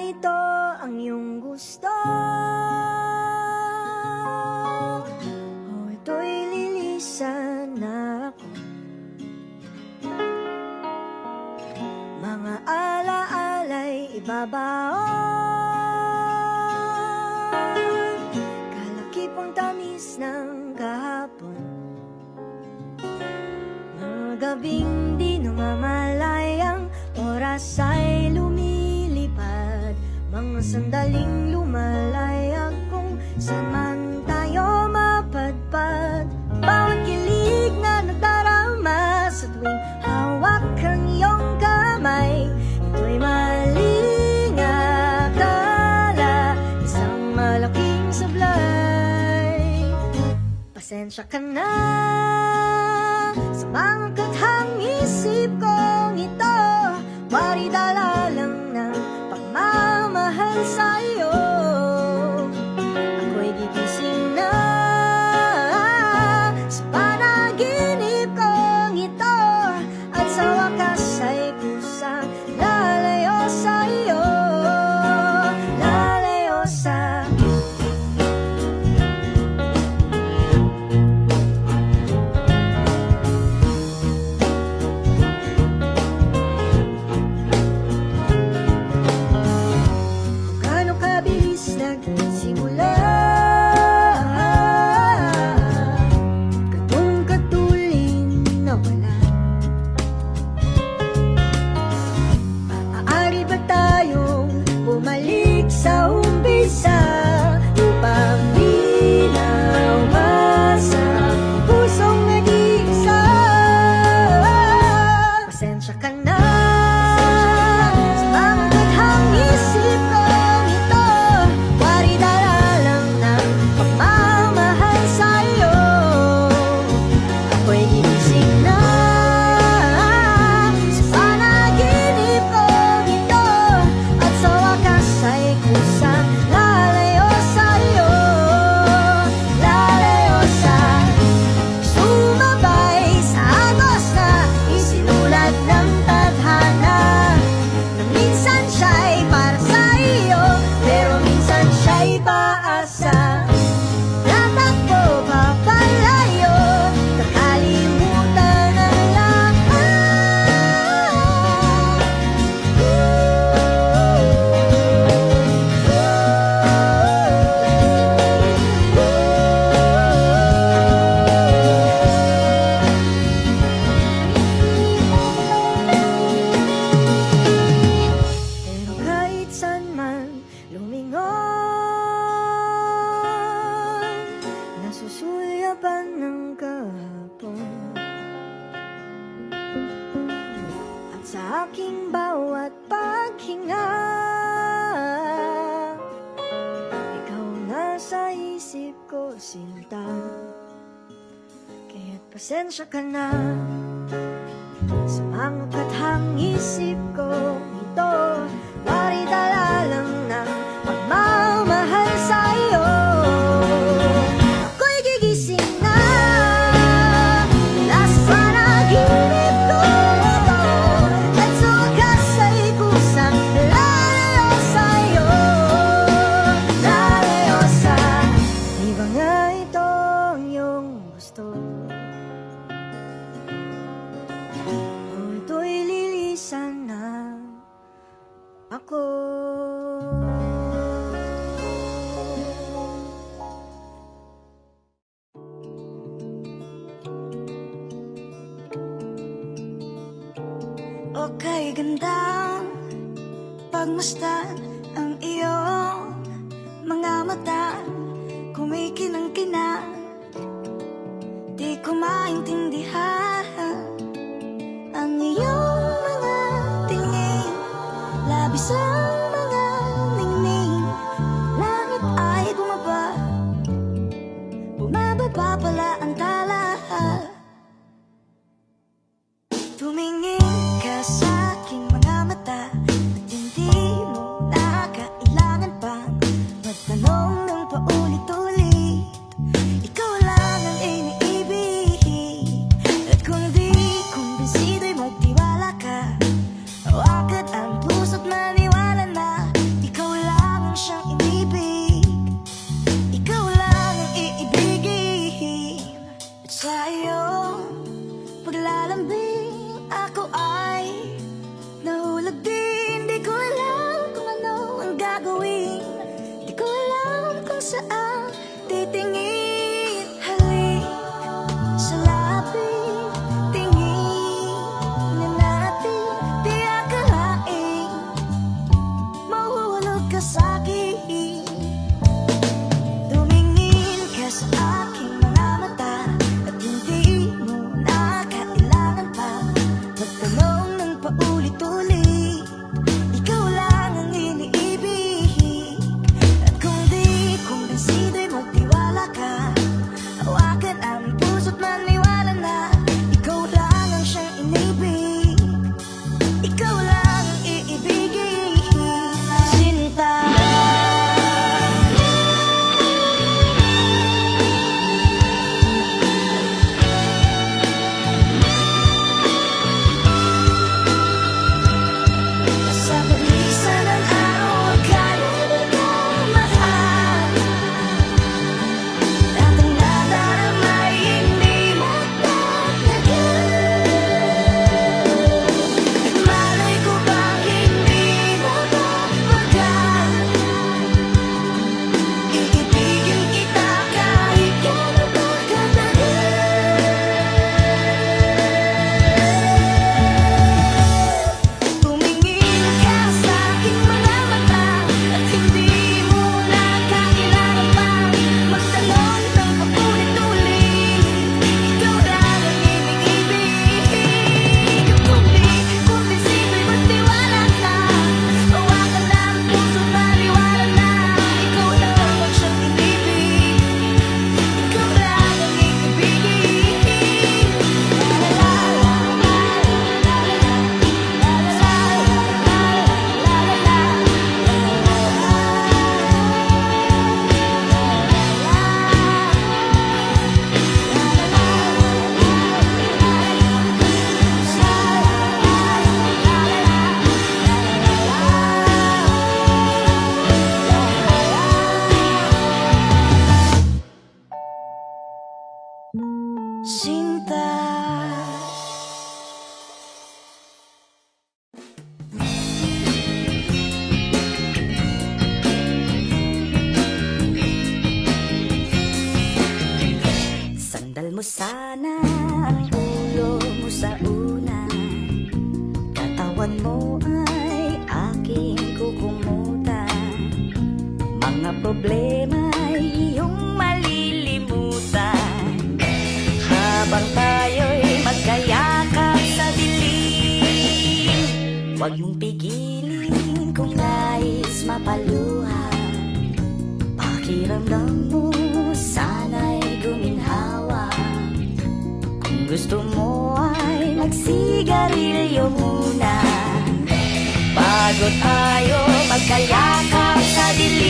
ito ang iyong gusto, o ito'y lilisan na ako. Mga alaala'y ibabaon, kalakipang tamis ng kahapon. Mga gabing di namamalayang oras ay lumilipad, mga sandaling lumalayag kung saan man tayo mapadpad. Bawat kilig na nagdarama sa tuwing hawak ang iyong kamay, ito'y maling akala, isang malaking sablay. Pasensya ka na sa mga kathang isip kong ito, wari dala lang ng pagmamahal sa'yo. Ako'y gigising na sa panaginip kong ito, at sa wakas ay kusang lalayo sa'yo, lalayo sa nagsimula, katong katulin na wala. Maaari ba tayong bumalik sa umpisa, upang di na umasa pusong nag-iisa? Pasensya ka na sa mga kathang isip ko, nasusulyapan ng kahapon, at sa aking bawat paghinga, ikaw nasa isip ko, sinta. Kaya't pasensya ka na sa mga kathang isip ko ito, wari dala lang ng pagmamahal sa'yo. Ito'y lilisan na ako. Okay, gandang pagmasdan ang iyong mga mata, kumikinang-kinang, di ko maintindihan ang iyong mga tingin, labis ang mga ningning. Langit ay bumaba, bumababa pala ang tala. Tumingin ka sa aking mga mata, at hindi mo na gagawin. Di ko alam kung saan titingin. Halik sa lapit, tingin na natin. Di akalain mahuhulog ka sa'kin. Tumingin ka sa aking mga mata at hindi mo na kailangan pa magtanong ng paulit-ulit. Ikaw lang ang iniibig. At kung di kumbinsido'y magtiwala ka, hawakan ang puso't maniwala na ikaw lang ang siyang inibig. Ikaw lang ang iibigin. Sinta, sa paglisan ng araw, akala di ka mahal. Datang nadarama hindi magtatagal. Malay ko bang hindi mapapagal. Iibigin kita kahit gano'n pa katagal. Tumingin ka sa aking mga mata at hindi mo na kailangan pa magtanong ng paulit-ulit. Ikaw lang ang iniibig. Kung di kumbinsido'y magtiwala ka, hawakan na ang puso't maniwala na ikaw lang ang siyang inibig. Ikaw lang ang iibigin. La la la la la la Sinta. Sandal mo sana ang ulo mo sa unan. Katawan mo ay aking kukumutan. Mga problema ay iyong malilimutan. Habang tayo'y magkayakap sa dilim, huwag mong pigilin kung nais mapaluhan. Pakiramdam mo sana'y guminhawa. Kung gusto mo ay magsigarilyo muna bago tayo magkayakap sa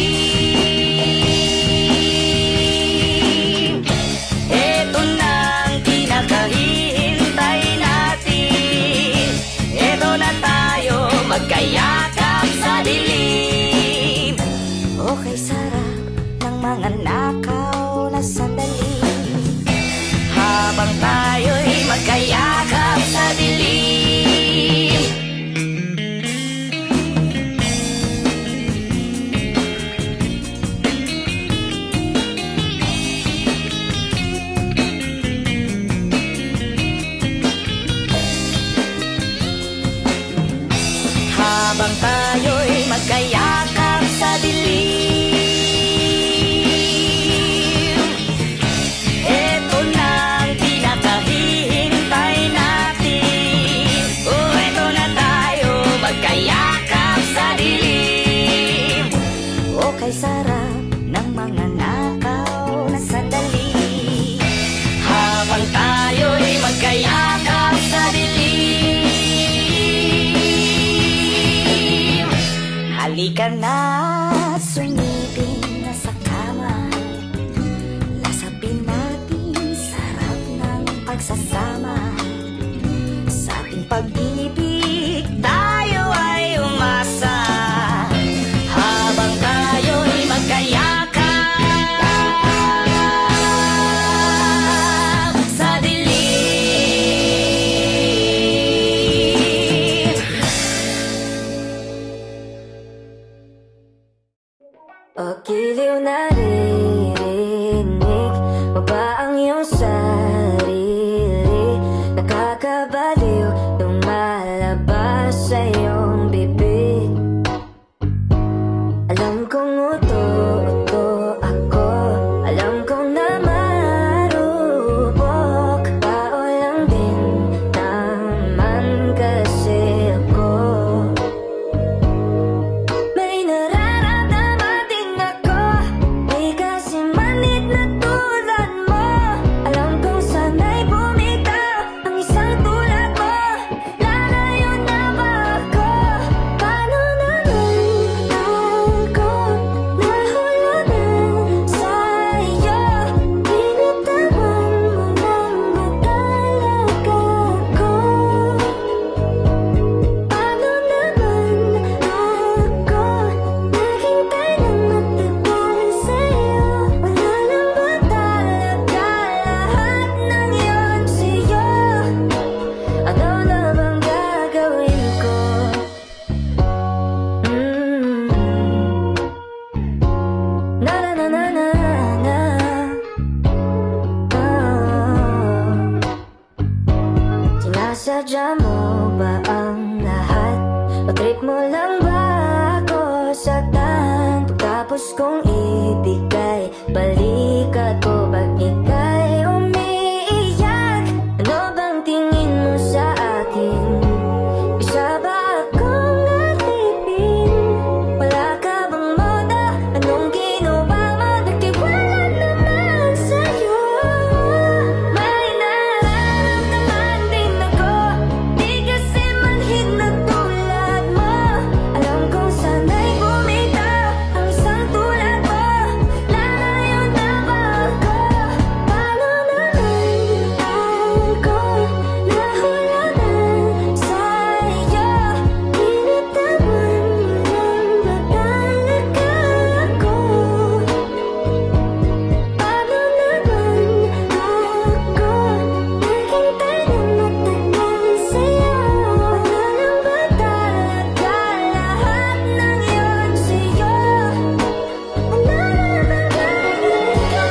dilim. Eto na ang pinakahihintay natin. Eto na tayo magkayakap sa dilim. Okay, sarap ng mga nakaw na sandali. Habang tayo'y magkayakap sa dilim. Habang tayo'y magkayakap sa dilim. Eto na ang pinakahihintay natin. Oh, eto na tayo magkayakap sa dilim. Okay, sarap ng mga nakaw na sandali. Habang tayo'y magkayakap sa dilim. Halika na, sumipin na sa kama. Lasapin natin sarap ng pagsasama. Sa ating pag-ibig tayo ay umasa. Habang tayo'y magkayakap sa dilim. O giliw naririnig mo ba ang iyong sarili? Nakakabaliw lumalabas sa iyong bibig. Alam kong uto-uto ako, alam kong na marupok. Tao lang din naman kasi ako. May nararamdaman din ako, di kasi manit na tulad mo. Alam kong sana'y bumitaw ang isang tulad mo. Lalayo na ba ako? Paano naman ako nahulunan sa'yo? Binitawan mo lang ba talaga ako? Paano naman ako naghintay ng matagal sa'yo? Wala lang ba talaga lahat ng yun sa'yo? Ano na bang gagawin ko? Na na na na na na. Sinasadya mo ba ang lahat? O trip mo lang ba ako saktan? Pagkatapos kong ibigay, balikat ko pag ika'y umiiyak. Ano bang tingin mo sa akin? Isa ba akong alipin? Wala ka bang moda? Anong ginawa mo? Nagtiwala naman sa'yo. May nararamdaman din ako, di kasi manhid na tulad mo. Alam kong sana'y bumitaw ang isang tulad mo. Lalayo na ba ako? Paano naman ako nahulunan sa'yo? Binitawan mo lang ba talaga ako? Paano naman ako naghintay ng matagal sa'yo? Wala lang ba talaga lahat ng yun sa'yo? Ano na bang gagawin ko?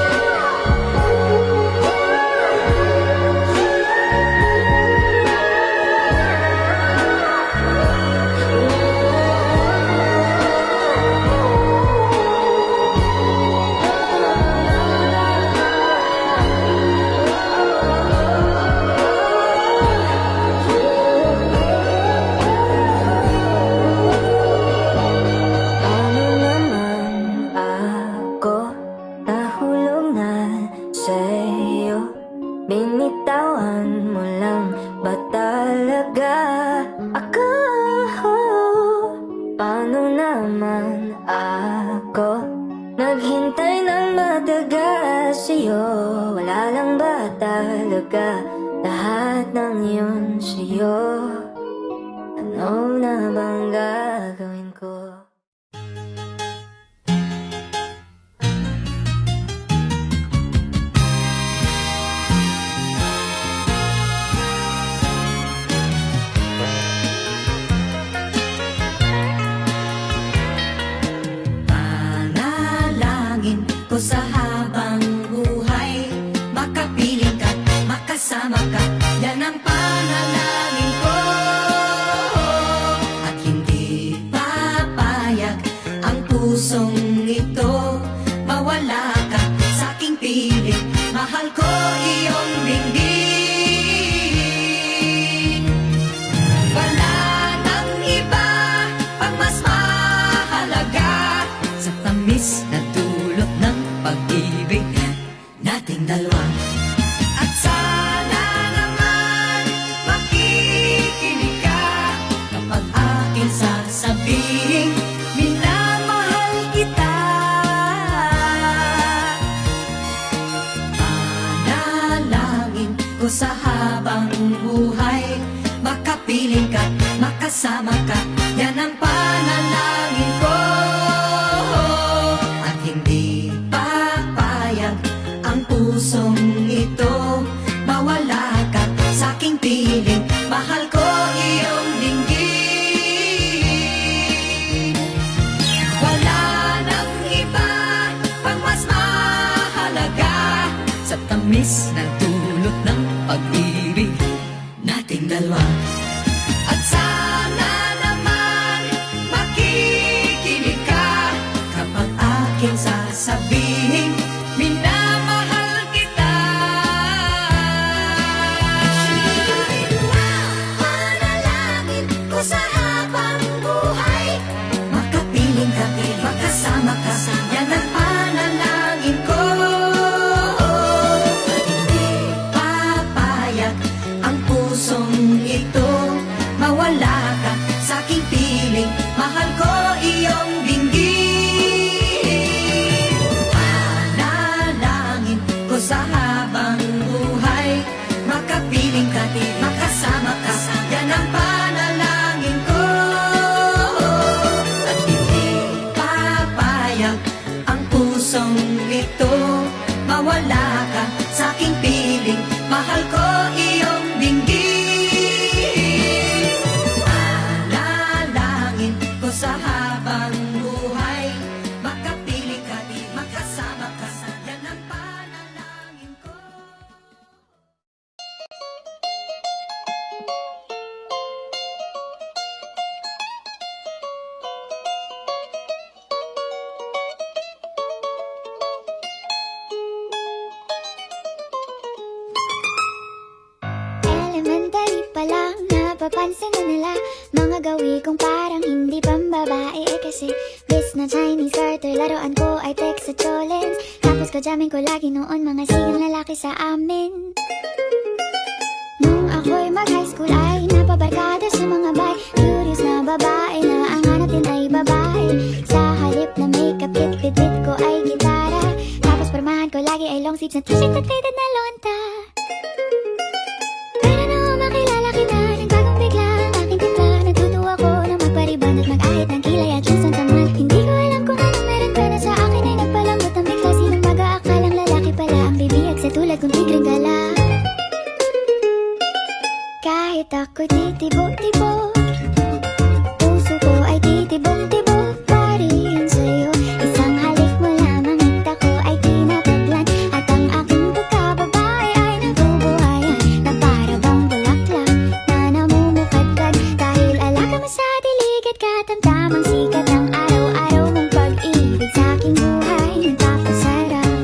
Paano naman ako nahulog na sa'yo? Binitawan mo lang ba talaga ako? Paano naman ako naghintay ng matagal sa'yo? Wala lang ba talaga lahat ng yun sa'yo? Ano na bang gagawin ko? Panalangin ko sa habang buhay, makapiling ka, makasama ka, yan ang panalangin ko. At hindi papayag ang pusong ito, mawala ka sa aking piling, mahal ko iyong dinggin. Wala nang iba pang mas mahalaga sa tamis na dulot ng pag-ibig nating dalawa. At sana naman makikinig ka kapag aking sasabihin, minamahal kita. Panalangin ko sa habang buhay, makapiling ka, makasama ka, yan ang panalangin ko. At hindi papayag ang pusong ito, mawala ka sa aking piling, mahal ko iyong dinggin. Wala nang tamis ng dulot ng pag-ibig nating dalawa. At sana naman makikinig ka kapag aking sasabihin minamahal kita. Manalangin ko sa habang buhay, makapiling ka, makasama ka, yan ang panalangin ko. Hindi papayag ang pusong ito, mawala ka sa aking piling, mahal ko iyong dinggin. Panalangin ko sa habang buhay, makapiling ka, makasama ka, yan ang panalangin ko. At hindi papayag ang pusong ito, mawala ka sa aking piling, mahal ko iyong dinggin. Panalangin ko sa habang buhay, makapiling ka, makasama ka, yan ang panalangin ko. Elementary pa lang, napapansin na nila mga gawi kong parang hindi pambabae. Kasi bis na Chinese garter, laruan ko ay text sa cholens. Tapos kajamin ko lagi noon mga sigang lalaki sa amin. Nung ako'y mag-high school ay napabarkada sa mga bay, curious na babae na ang hanapin ay babae. Sa halip na makeup kit, bit ko ay gitara. Tapos pormahan ko lagi ay long sleeves na t-shirt at faded na lonta. Pero nung makilala kita, nagbagong bigla ang aking timpla. Natutuwa ko na magpariban at mag-ahit ng kilay at lusan taman. Hindi ko alam kung anong meron ka na sa akin ay nagpalambot ang bigla. Sinong mag-aakalang lalaki pala ang bibiyag sa tulad kong tigring gala. Kahit ako'y titibok-tibok, puso ko ay titibok-tibok pa rin sa'yo. Isang halik mo lamang at ako ay tinatablan, at ang aking pagkababae ay nabubuhayan na para bang bulaklak na namumukadkad. Dahil alaga mo sa dilig at katamtamang sikat ng araw-araw mong pag-ibig sa aking buhay nagpapasarap.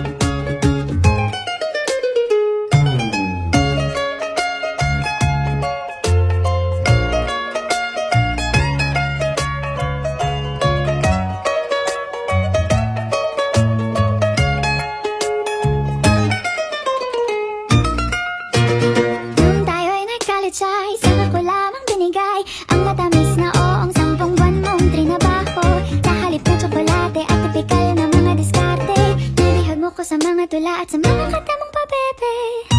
Nung tayo'y nag-college ay saka ko lamang binigay ang matamis na oong 10 buwan mong trinabaho. Nahalip ng tsokolate at tipikal na mga diskarte. Nabihag mo ko sa mga tula at sa mga kata mong pabebe.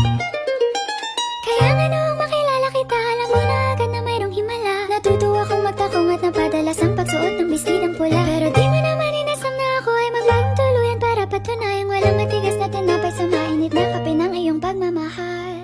Kaya nga noong makilala kita, alam mo na agad na mayroong himala. Natutuwa kong magtakong at napadalas ang pagsuot ng bestidang pula. Pero di mo naman inasam na ako ay magbagong tuluyan para patunayang walang matigas na tinapay sa mainit na kape ng iyong pagmamahal.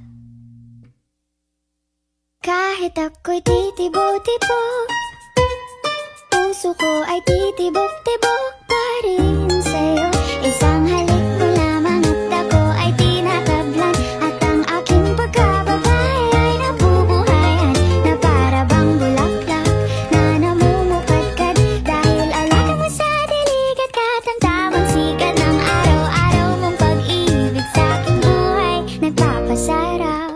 Kahit ako'y titibok-tibok, puso ko ay titibok-tibok pa rin sa'yo. Isang halik mo lamang at ako ay tinatablan, at ang aking pagkababae ay nabubuhayan na para bang bulaklak na namumukadkad. Dahil alaga mo sa dilig at katamtamang sikat ng araw-araw mong pag-ibig sa aking buhay nagpapasaraw.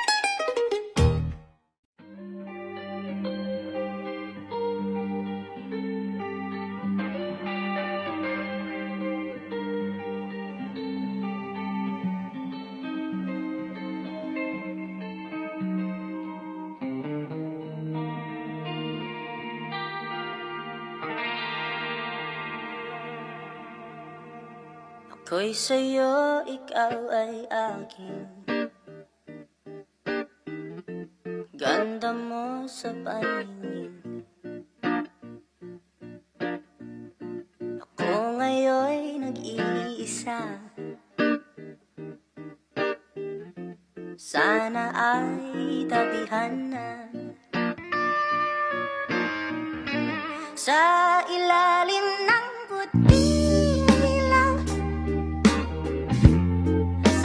Ako'y sa'yo, ikaw ay akin. Ganda mo sa paningin. Ako ngayon'y nag-iisa. Sana ay tabihan na sa ilalim ng puting ilaw.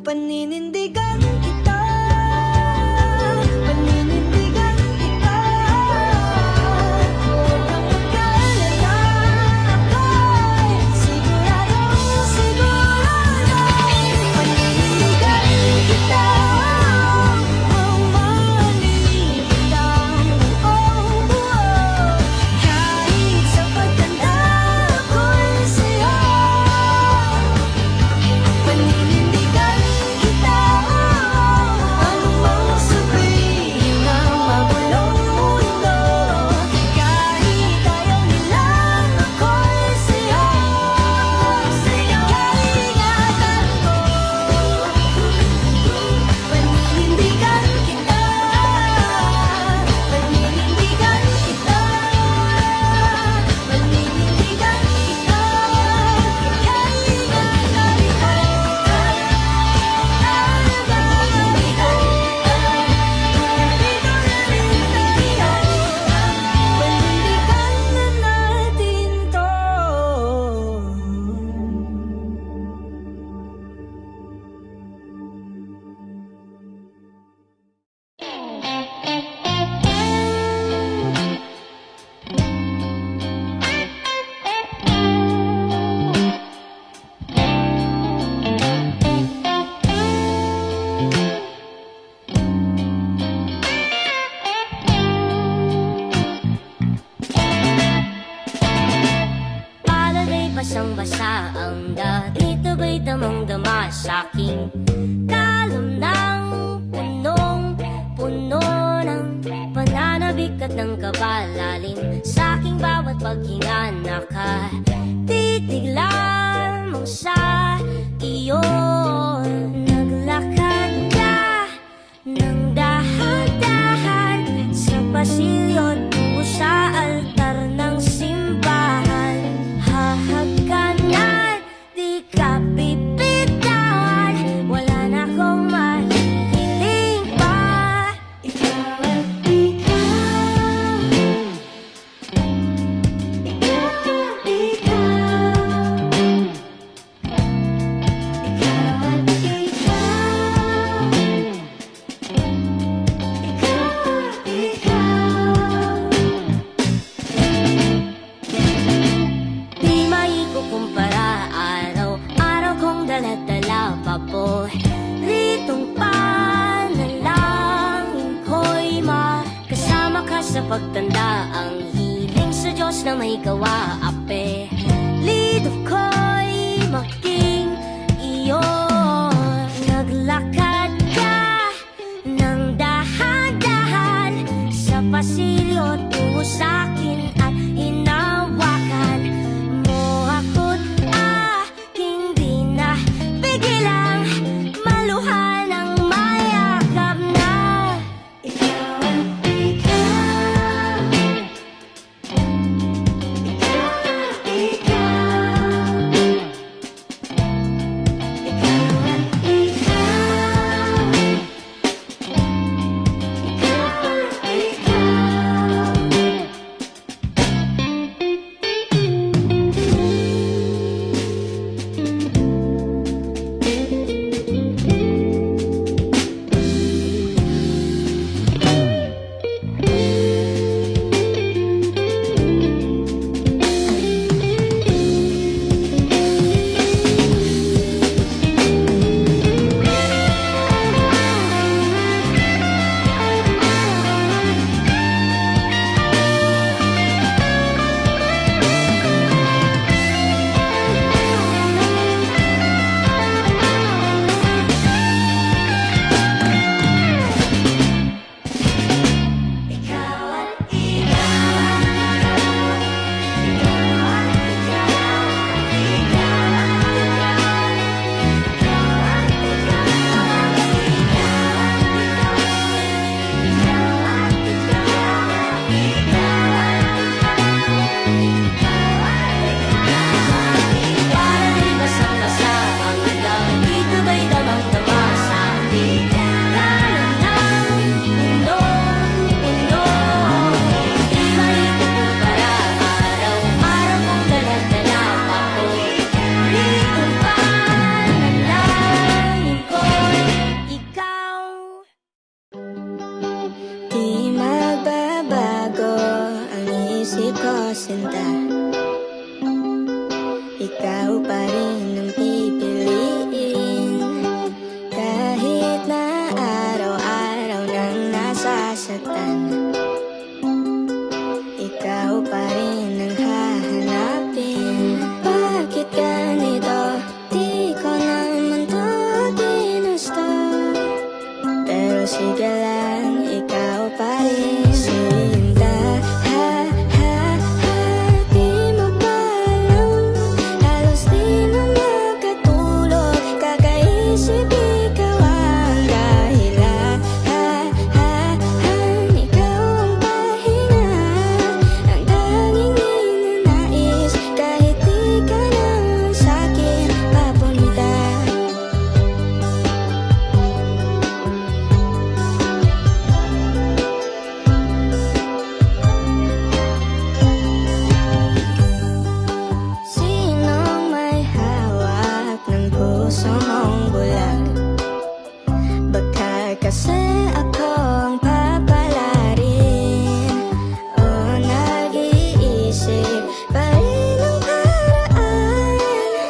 Paninindigan kita, paninindigan kita. Huwag kang mag-alala, ako'y siguradong sigurado. Paninindigan kita, ang mahalin kita buong buo. Kahit sa pagtanda ko'y sa'yo. Paninindigan kita, anumang sabihin ng magulong mundo. Kahit ayaw nilang ako'y sa'yo, kaingatan ko. Paninindigan kita, paninindigan kita, paninindigan kita, kaingatan ko. Panindigan na natin to. Palagay basang-basa ang dito ba'y damang-dama sa'king kalam ng punong-puno ng pananabik at ng kabalalim. Sa'king bawat paghinga nakatitig lamang sa iyo. Naglakad ka ng dahan-dahan sa pasilyo tungo sa altar ng simbahan. Hahagkanan, di ka pipitawan, wala na akong mahihiling pa. Ikaw at ikaw, ikaw at ikaw, ikaw at ikaw, ikaw at ikaw. Di maikukumpara, araw-araw kong dala-dala pa po. Ritong panalangin ko'y makasama ka sa pagtanda. Ang hiling sa Diyos na may gawa, ape lido ko'y maging iyo. Naglakad ka ng dahan-dahan sa pasilyo tungo sa'kin at hinawakan mo ako't aking di na pigilang maluhan ang mayakap na. Ikaw at ikaw, ikaw at ikaw. sinta. Ikaw pa rin ang pipiliin, kahit na araw-araw nang nasasaktan. Ikaw pa rin ang hahanapin. Bakit ganito? Di ko naman to ginusto, pero sige lang, ikaw pa rin. Sinta, ha, ha, ha, di mo ba alam? Halos di mo makatulog, kakaisip ikaw ang dahilan. Ha, ha, ha, ikaw ang pahinga, ang tanging ninanais, kahit di ka naman sa'kin papunta. Sinong may hawak ng puso mong bulag? Baka kasi ako ang papalarin, o nag-iisip pa rin ng paraan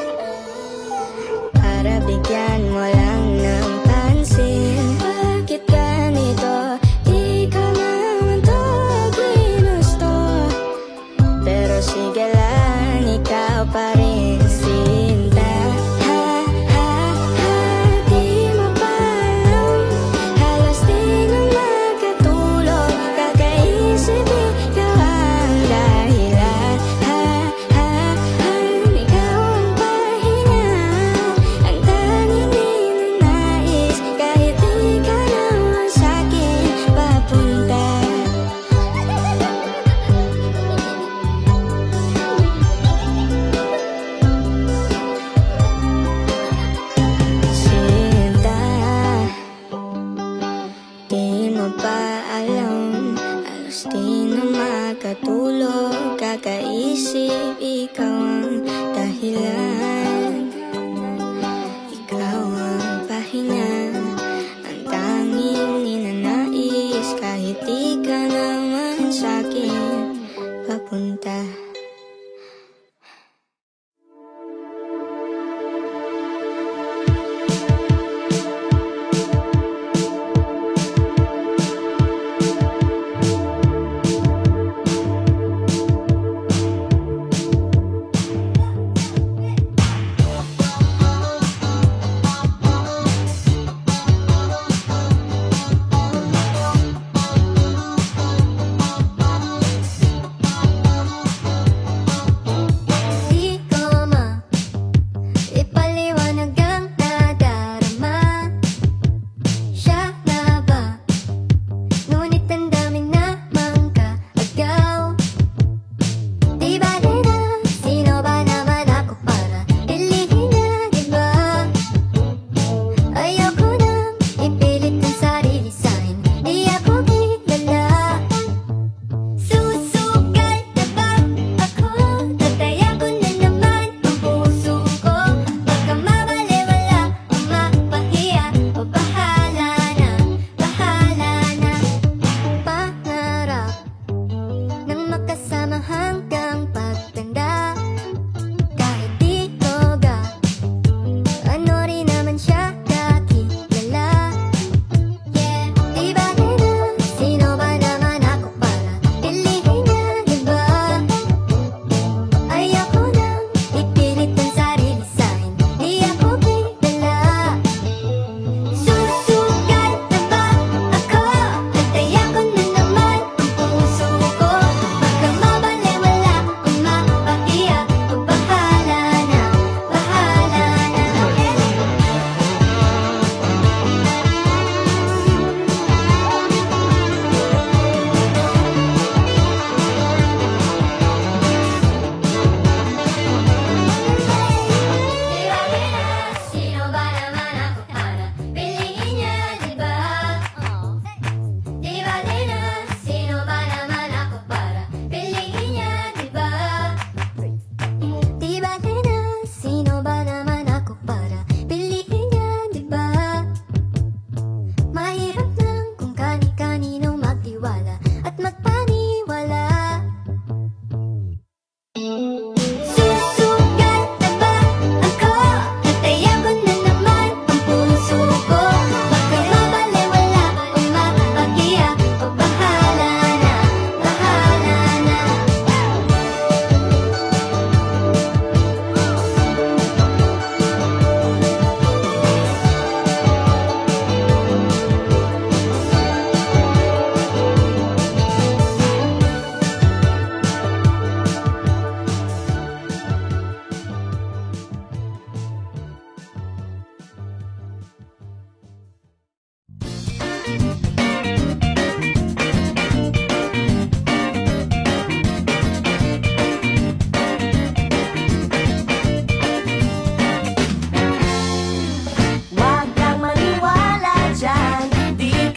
para bigyan mo lang ng pansin. Bakit ganito? Di ka naman to ginusto, pero sige lang, ikaw pa rin. Sinta, ha, ha, ha, di mo ba alam? Halos di na makatulog, kakaisip ikaw ang dahilan. Ha, ha, ha, ikaw ang pahinga, ang tanging ninanais, kahit di ka naman sa'kin papunta. Sinta, di mo ba alam? Halos di na makatulog, kakaisip ikaw ang dahilan. Ikaw ang pahinga, ang tanging ninanais, kahit di ka naman sa'kin papunta.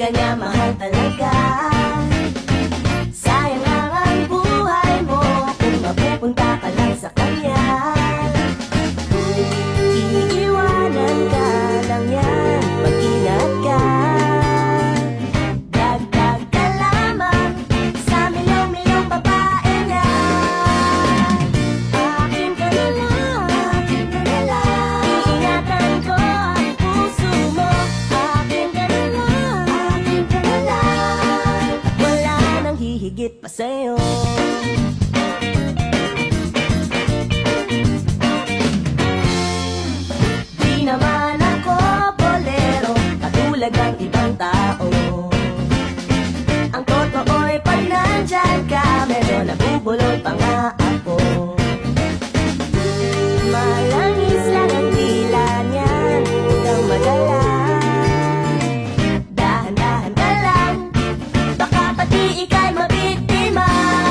kanya mahal talaga. Sayang lang ang buhay mo kung mapupunta ka lang sa kanya. Iiwanan ka lang yan, mag-ingat ka. Dagdag ka lamang sa milong-milong babae na. Akin ka na lang, akin ka na lang. Iingatan ko ang puso mo. Akin ka na lang, akin ka na lang. Wala nang hihigit pa sa'yo. Di naman ako bolero, katulad ng ibang tao. Ang totoo'y pag nandyan ka, medyo nabubulol pa nga ako. Malangis lang ang dila niyan, huwag kang madala. Dahan-dahan ka lang, baka pati ika'y mabiktima.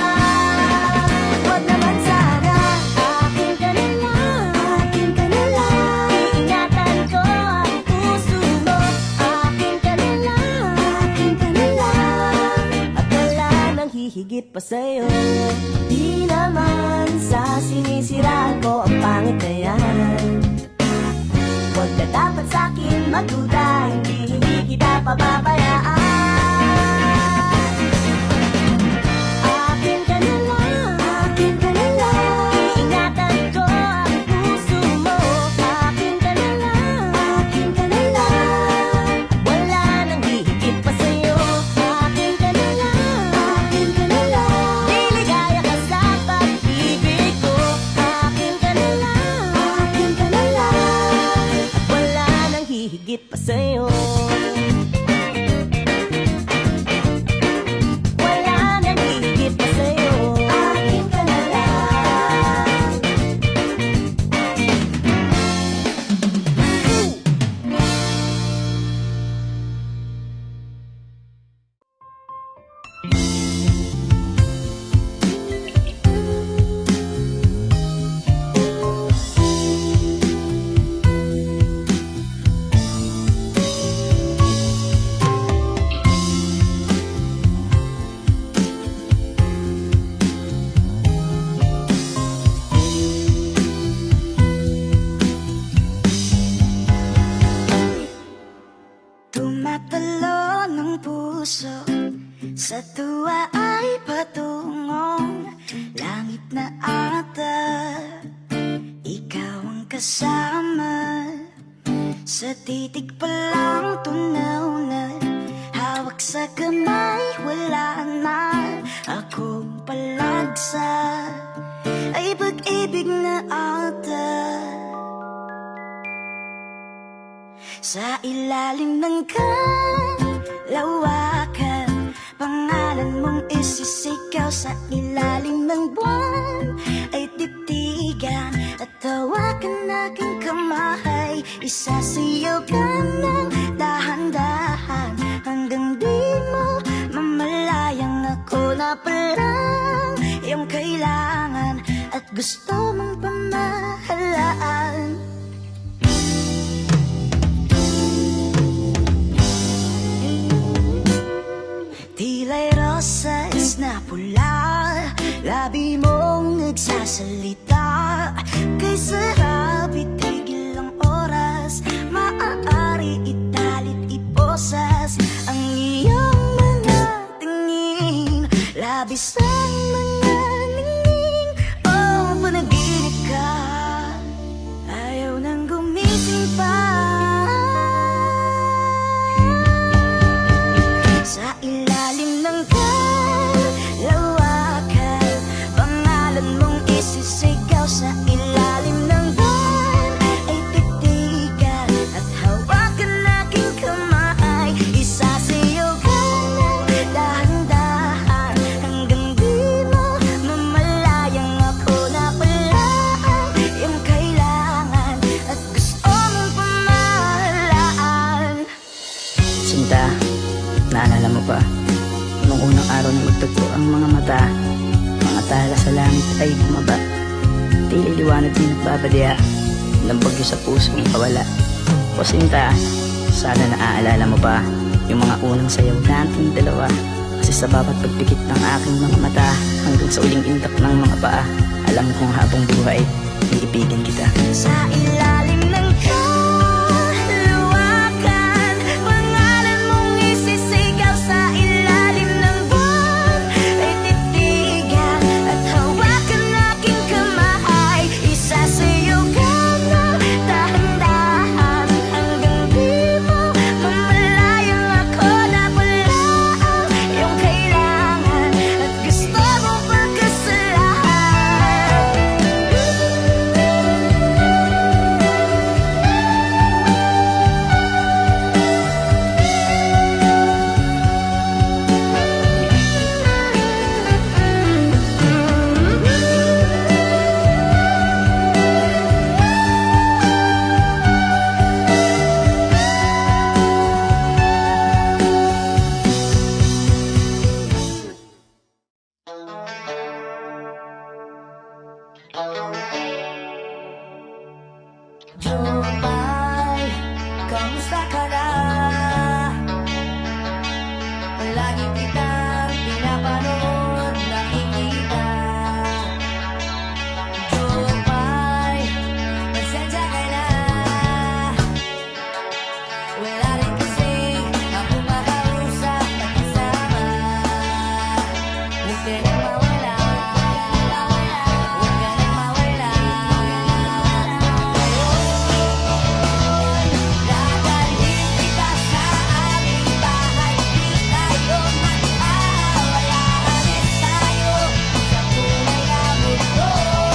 Huwag naman sana, akin ka na lang, akin ka na lang. Iingatan ko ang puso mo. Akin ka na lang, akin ka na lang. At wala nang hihigit pa sa'yo. Di naman sa sinisiraan ko ang pangit na yan. Huwag ka dapat sa'kin magduda, hindi kita pababayaan. Akin ka na lang, akin ka na lang. Iingatan ko ang puso mo. Akin ka na lang, akin ka na lang. Wala nang hihigit pa sa'yo. Akin ka na lang, akin ka na lang. Liligaya ka sa pag-ibig ko. Akin ka na lang, akin ka na lang. At wala nang hihigit pa sa'yo. Wala nang hihigit pa sa'yo. Akin ka na lang. Tumatalo ng puso, sa tuwa ay patungong langit na ata. Ikaw ang kasama, sa titig pa lang tunaw na. Hawak sa kamay, wala na akong palagsa. Ay pag-ibig na ata. Sa ilalim ng kalawakan, pangalan mong isisigaw. Sa ilalim ng buwan ay titigan, at tawakan aking kamay. Isasiyaw ka ng dahan-dahan, hanggang di mo mamalayang ako na parang iyong kailangan at gusto mong pamahalaan. Tila'y rosas na pula, labi mong nagsasalita. Kay sarap itigil ang oras, maaari italit iposas ang iyong mga tingin. Labis ang mga ningning, oh panaginip ka, ayaw nang gumising pa. Sa ilalim ng kalawakan, pangalan mong isisigaw. Sa ilalim ng buwan ay titigan, at hawakan aking kamay. Isasiyaw ka ng dahan-dahan, hanggang di mo mamalayang ako na pala ang iyong kailangan at gusto mong pamahalaan. Sinta, naalala mo pa nung unang araw na magtagpo ang mga mata, mga tala sa langit ay bumaba. Tila liwanag na nagbabadya ng bagyo sa pusong kawala. O Sinta, sana naaalala mo pa Yung mga unang sayaw nating dalawa. Kasi sa bawat pagpikit ng aking mga mata, hanggang sa uling indak ng mga paa, alam kong habang buhay, iibigin kita. Sa ilalim ng kaluwakan, pangalan mong isisigaw. Sa ilalim ng buwan ay titigan at hawakan aking kamay. Isasayaw ka ng dahan-dahan hanggang di mo mamalayang ako na wala ang iyong kailangan at gusto mo pagkasalahan. Jopay, kamusta ka na? Lagi kitang pinapanood, nakikita. Jopay, pasensya ka na. Wala rin kasi ako makausap at kasama. Huwag ka nang mawala, huwag ka nang mawala. Dadalhin kita sa aming bahay, di tayo mag-aaway, aalis tayo sa tunay na mundo.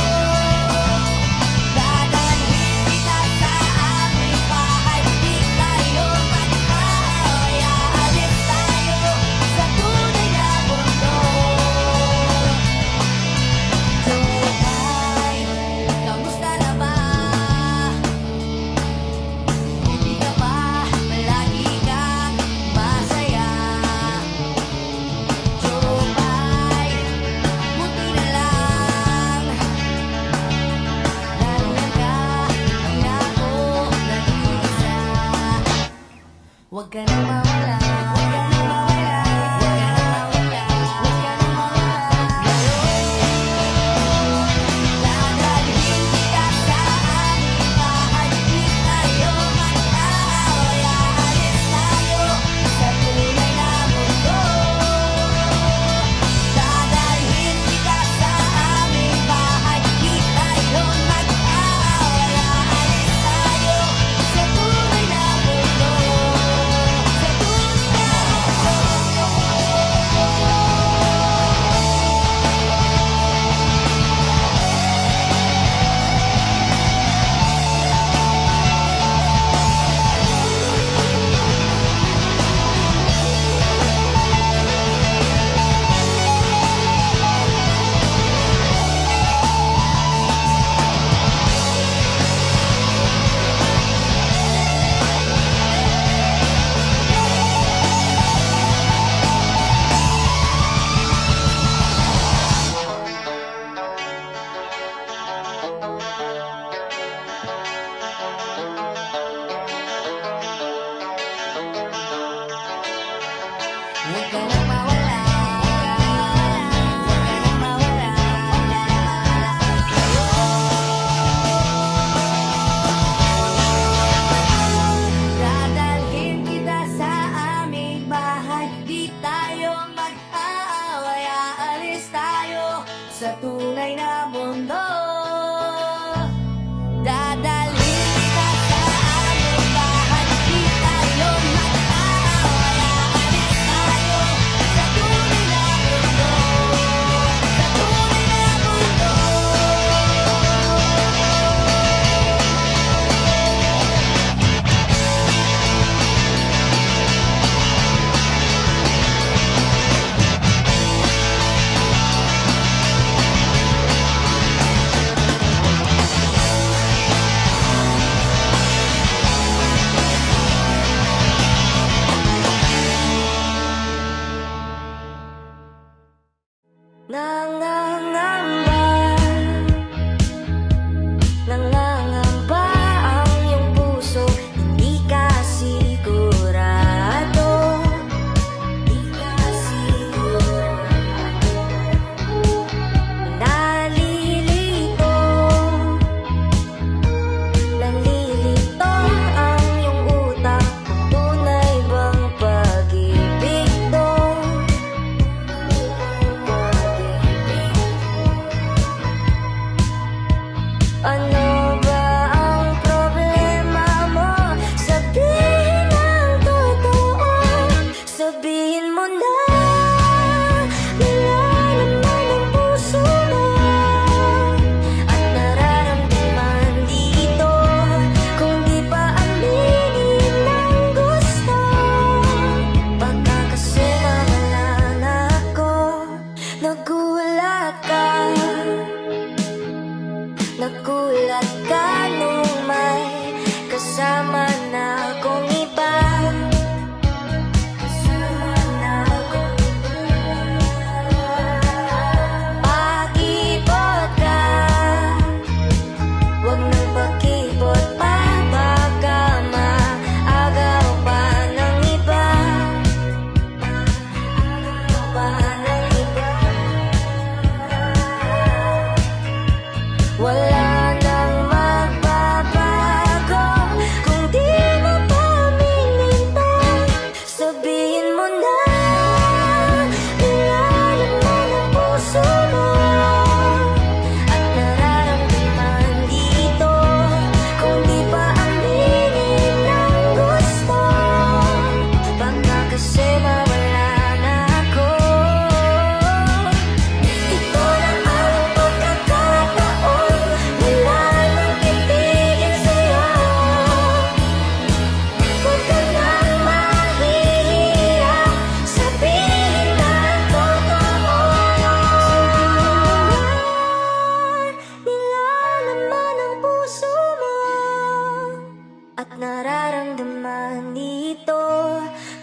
Dadalhin kita sa aming bahay, di tayo mag-aaway, aalis tayo sa tunay na mundo. Jopay, kamusta na ba? Hindi ka ba palagi kang masaya? Jopay, buti na lang nandiyan ka, di na ako nag-iisa. Huwag ka nang mawala, huwag ka nang mawala, huwag ka nang mawala, huwag ka nang mawala. Dadalhin kita sa aming bahay, di tayo mag-aaway, aalis tayo sa tunay na mundo. Dadalhin kita sa aming bahay, di tayo mag-aaway, aalis tayo sa tunay na mundo. Sa huwag ka nang mawala, huwag ka nang mawala, huwag ka nang mawala. Dadalhin kita sa aming bahay, di tayo mag-aaway, aalis tayo sa tunay na mundo. Dadalhin kita sa aming bahay, di tayo mag-aaway, aalis tayo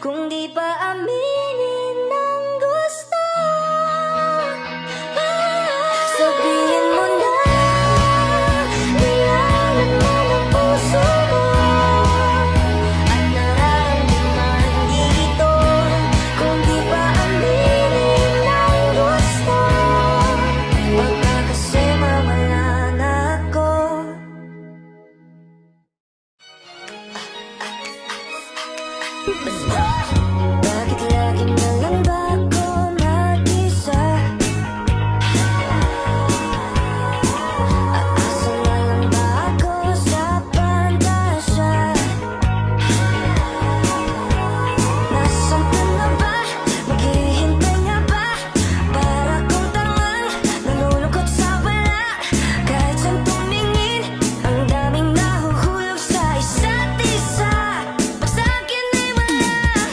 kung di pa aminin ng gusto. Sabihin mo na, nilalaman mo ng puso mo at nararamdaman dito, kung di pa aminin ng gusto. Baka kasi mawala na ako. Bakit lagi na lang ba ako mag-isa? Aasa na lang ba ako sa pantasya? Nasaan ka na ba? Maghihintay nga ba? Para kong tangang nalulungkot sa wala. Kahit saan tumingin, ang daming nahuhulog sa isa't isa. Pag sa'kin ay wala.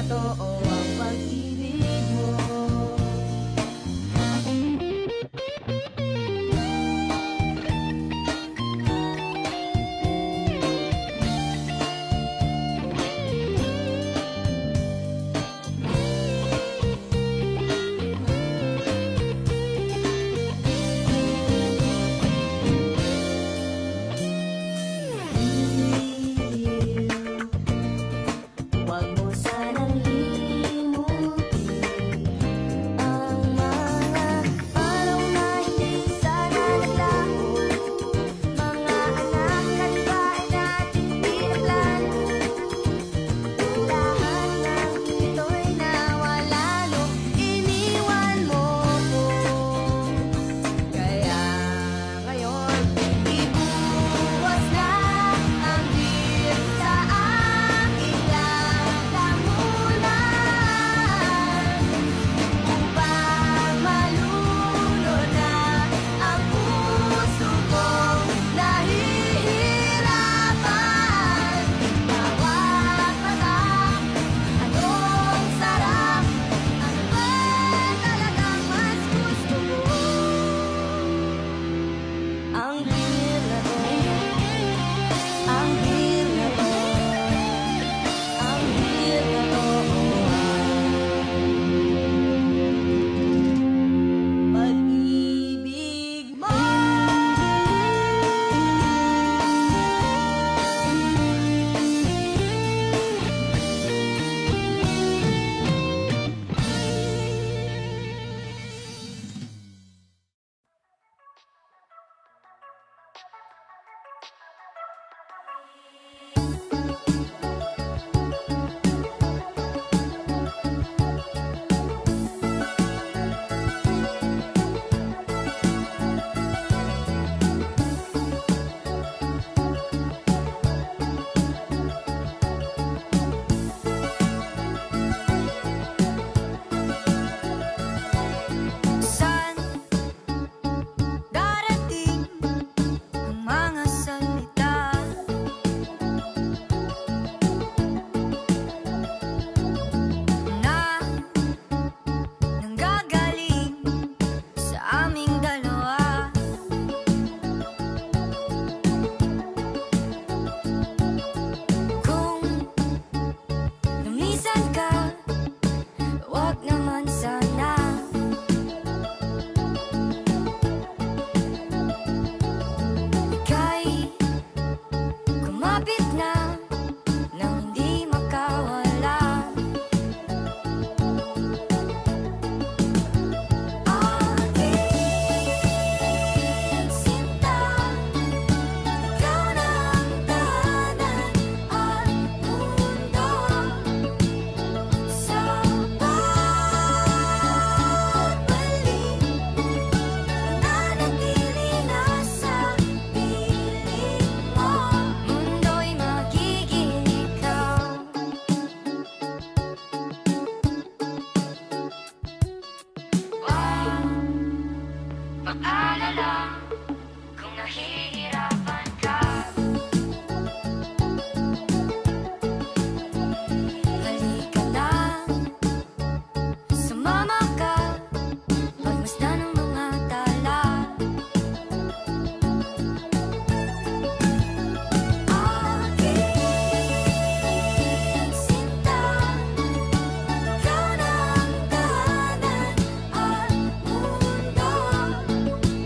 totoo ang pag-ibig mo. Huwag mo sanang limutin ang mga araw na hindi sana naglaho. Mga anak at bahay natin pinaglan. Lahat ng ito'y nawala nung iniwan mo ko. Kaya ngayon, ibuwas na ang bill sa aking lalamunan upang malunod na ang puso kong nahihirapan. Bawat mata, anong sarap, ano ba talagang mas gusto mo? Ang bill na to, ang bill na to, ang bill na to, pag-ibig mo. Saan darating ang mga salita na nanggagaling sa aming dalawa? Kung lumisan ka, wag naman sana. Ika'y kumapit na nang hindi makawala. Aking sinta, ikaw na ang tahanan at mundo. Sa pagbalik, nananatili na sa piling mo. Mundo'y magiging ikaw. Huwag mag-alala kung nahihirapan ka. Halika na, sumama ka, pagmasdan ng mga tala. Aking sinta, ikaw na ang tahanan at mundo.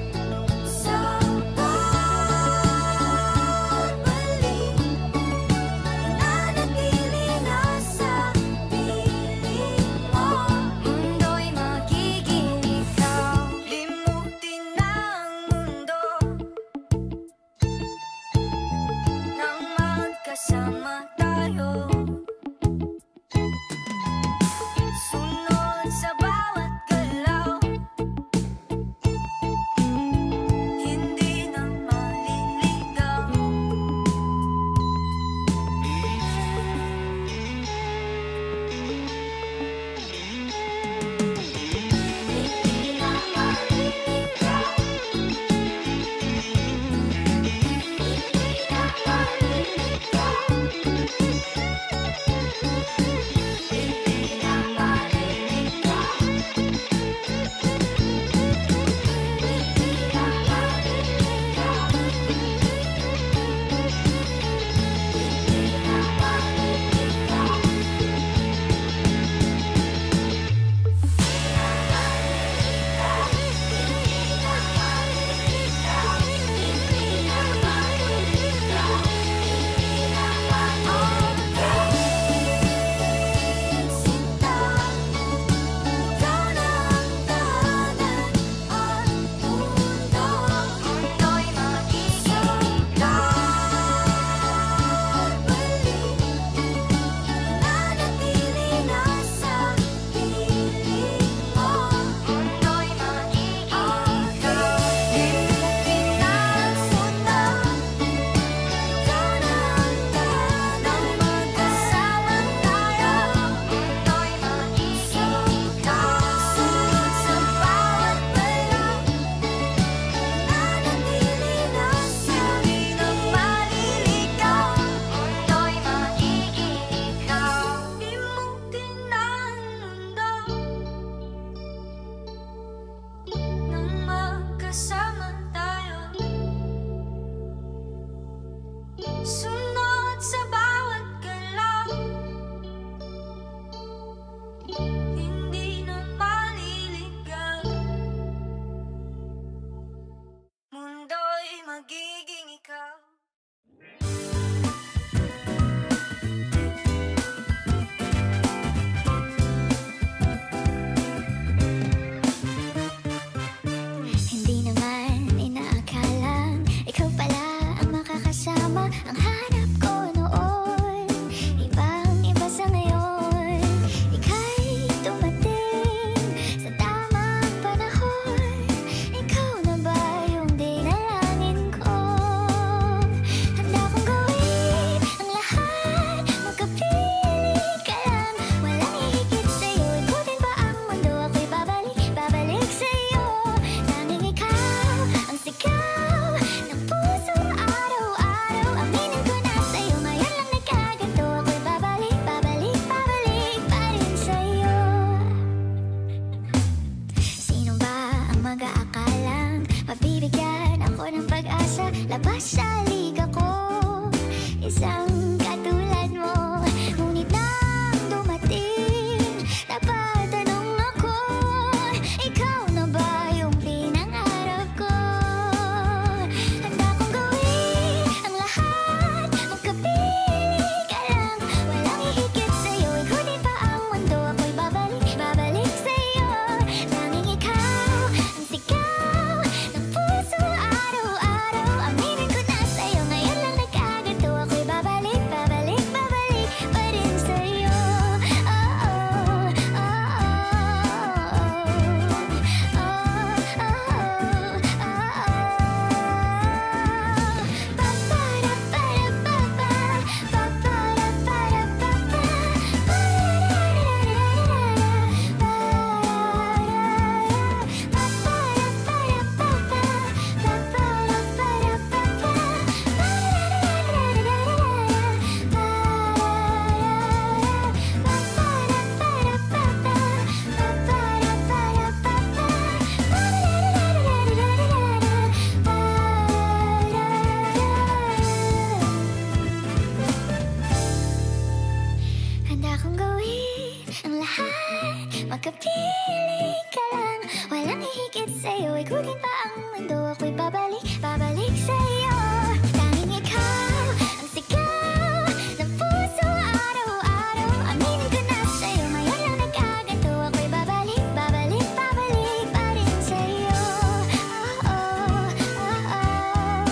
kong gawin ang lahat. Magkapili ka lang, walang hihigit sa'yo. Ikutin pa ang mundo, ako'y babalik, babalik sa'yo. Tanging ikaw ang sigaw ng puso araw-araw. Aminin ko na sa'yo, ngayon lang nagkaganto. Ako'y babalik, babalik, babalik pa rin sa'yo. Oh, oh, oh, oh,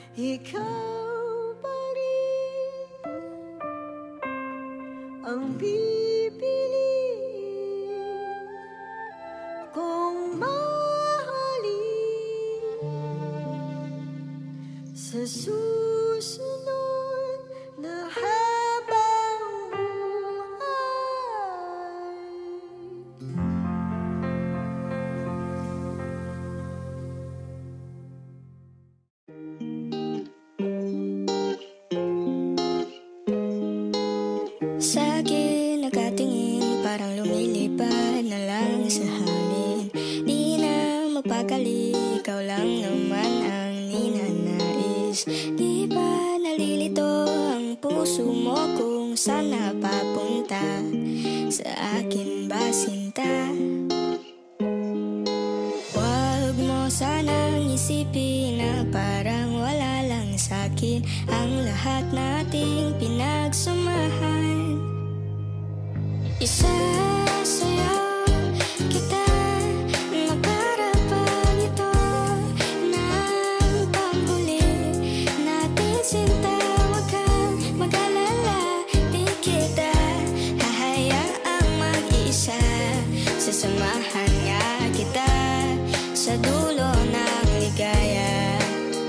ikaw pa rin ang pipiliin kong mahalin sa susunod na habang buhay. Sa'kin nakatingin, parang lumilipad na lang sa hangin. Di na mapakali, ikaw lang naman ang ninanais. Di ba nalilito ang puso mo kung saan napapunta? Sa akin ba sinta? Huwag mo sanang isipin na parang wala lang sa'kin ang lahat nating pinagsamahan. Isasayaw kita na para bang ito ng panghuli natin sinta. Huwag kang mag-alala, di kita hahayaang mag-isa. Sasamahan nga kita sa dulo ng ligaya.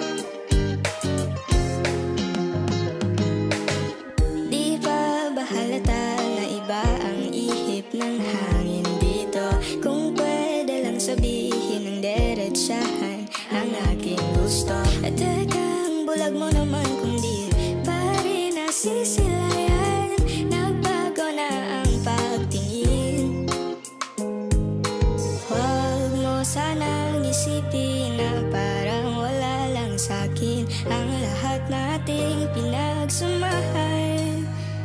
Di ba bahalata na iba ang ihip ng hangin dito? Kung pwede lang sabihin ng diretsahan ang aking gusto. At tekang bulag mo naman kung di pa rin nasisilayan. Nagbago na ang pagtingin. Huwag mo sanang isipin na parang wala lang sa'kin ang lahat nating pinagsamahan.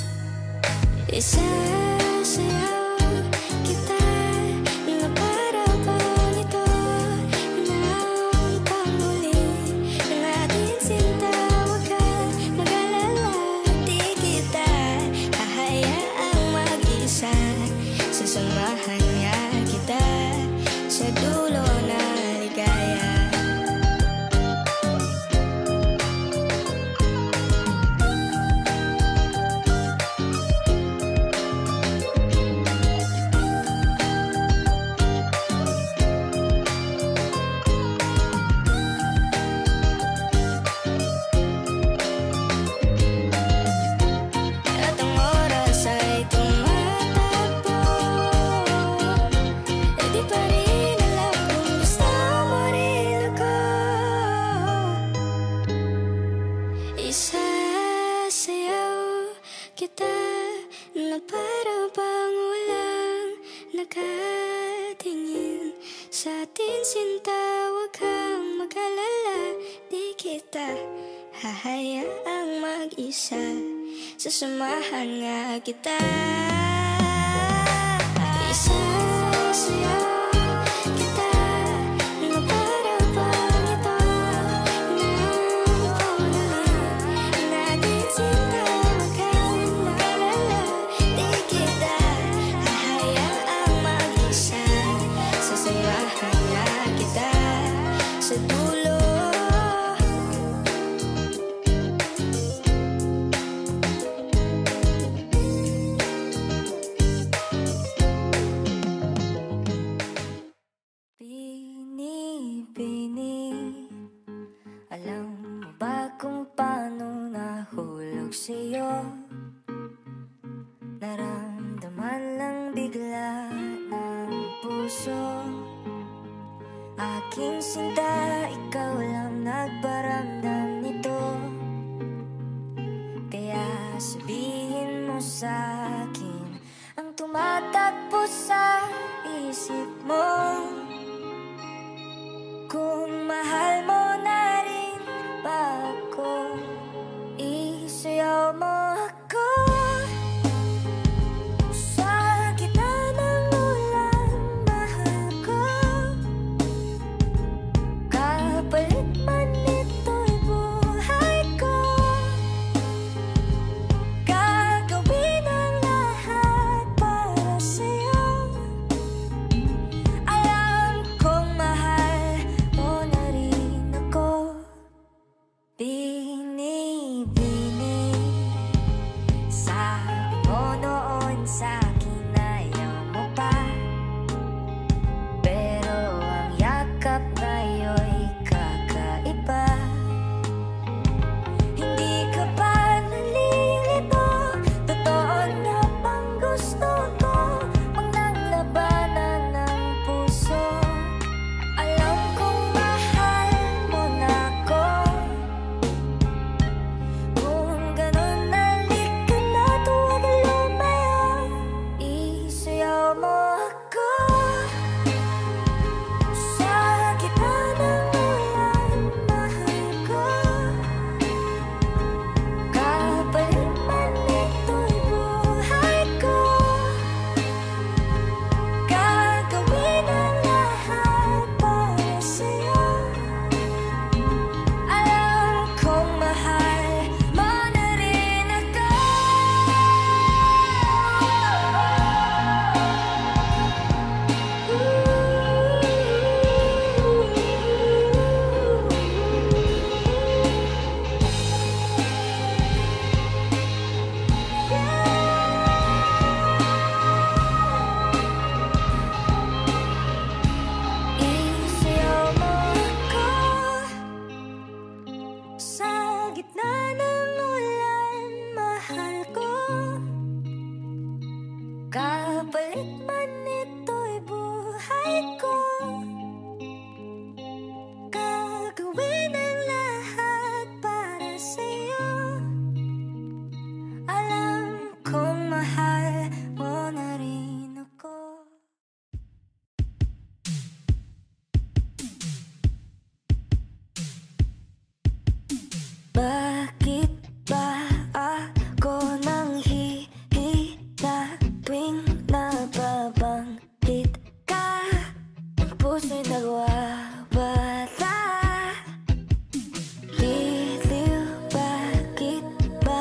Isasayaw kita na para bang ito ng panghuli natin sinta. Huwag kang mag-alala, di kita hahayaang mag-isa. Sasamahan nga kita sa dulo ng ligaya. At ang oras ay tumatakbo, e di pa rin alam kung gusto mo rin ako. Isasayaw kita na para bang walang nakatingin sa atin sinta. Huwag kang mag-alala, di kita hahayaang mag-isa. Sasamahan nga kita. Isasayaw kita na para bang ito ng panghuli natin sinta. Huwag kang mag-alala, di kita hahayaang mag-isa. Sasamahan nga kita sa dulo. Bini-bini, alam mo ba kung paano nahulog sa'yo? Naramdaman lang bigla ng puso. Aking sinta, ikaw lang nagparamdam nito. Kaya sabihin mo sa'kin ang tumatakbo sa isip mo. Kung mahal mo na rin ba ako, isayaw mo ako sa gitna ng ulan. Mahal ko, kapalit man ito'y buhay ko. Gagawin ang lahat para sa'yo. Alam kong mahal mo na rin ako. Wala nang ulan, mahal ko. Kapalit man ito'y buhay ko. Gagawin ang lahat para sa'yo. Alam kong mahal mo na rin ako. Bakit ba ako nang hihina tuwing nababanggit ka? Ang puso'y nagwawala. Baliw, bakit ba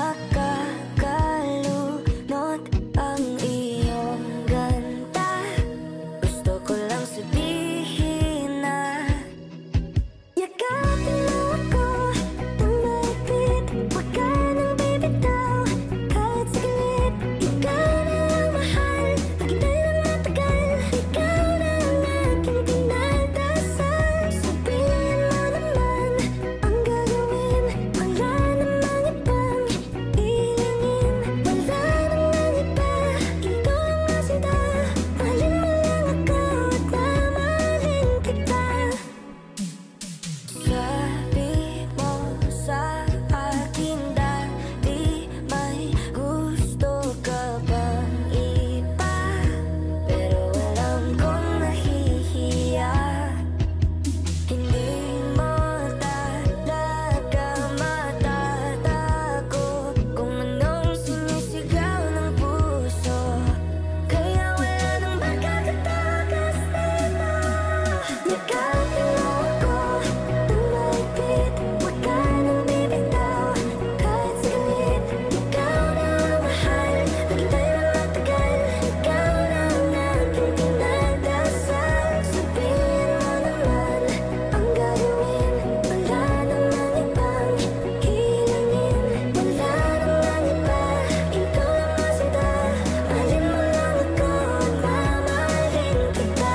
nakakalunod ang iyong ganda? Gusto ko lang sabihin na yakapin mo ako ng mahigpit. Huwag ka nang bibitaw kahit saglit. Ikaw na ang mahal, maghintay ng matagal. Ikaw na ang aking pinagdasal. Sabihin mo naman ang gagawin. Wala namang ibang hilingin. Wala namang iba, ikaw ang masinta. Mahalin mo lang ako at mamahalin kita. Sabi mo sa akin dati may gusto ka bang iba? Pero alam kong nahihiya. Hindi mo talaga matatago kung anong sinisigaw ng puso. Kaya wala nang makakatakas nito. Yakapin mo ako ng mahigpit. Huwag ka nang bibitaw kahit saglit. Ikaw na ang mahal, maghintay ng matagal. Ikaw na ang aking pinagdasal. Sabihin mo naman ang gagawin. Wala namang ibang hilingin. Wala namang iba, ikaw ang masinta. Mahalin mo lang ako at mamahalin kita.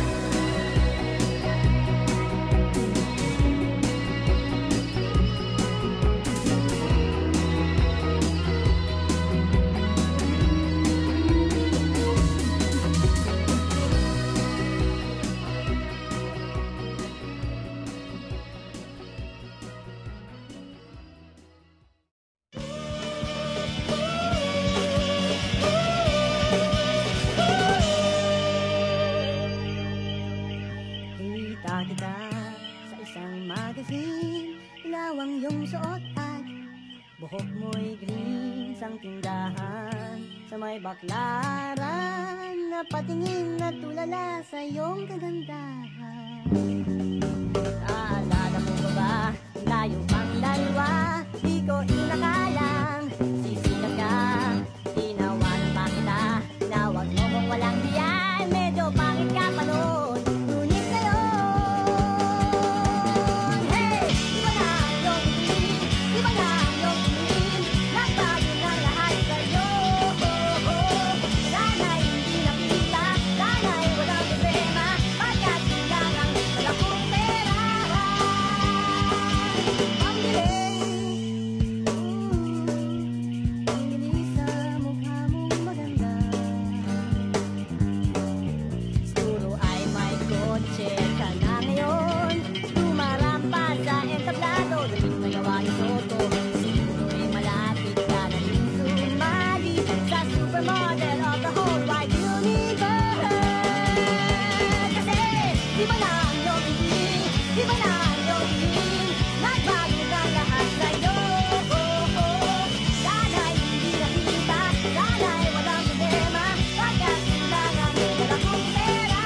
Kita kita sa isang magazine. Ilaw ang iyong suot at buhok mo'y green. Sang tindahan sa may baklaran, napatingin at tulala sa iyong kagandahan. Naalala mo ba ba, tayo pang dalawa? Di ko inakalang sisikat ka. Tinawanan pa kita na wag mo kong walang diyan. Medyo pangit ka pa noon, ngunit ngayon, hey! Iba na ang iyong tingin, iba na ang iyong tingin. Nagbago ng lahat sa'yo. Sana'y hindi nakita, sana'y walang problema. Pagkat kailangan wala kong pera. Ang dilim, ang dilim sa mukha mong maganda. Siguro ay may kotse ka na ngayon. Tumarampas sa entablado, labing nagawa ni Soto. Siguro'y malapit ka na rin sumali sa supermodel of the whole wide universe. Kasi di ba na ang iyong tingin, di ba na ang iyong tingin. Nagbago ng lahat sa'yo. Sana'y hindi nakita, sana'y walang problema. Pagkat kailangan wala kong pera.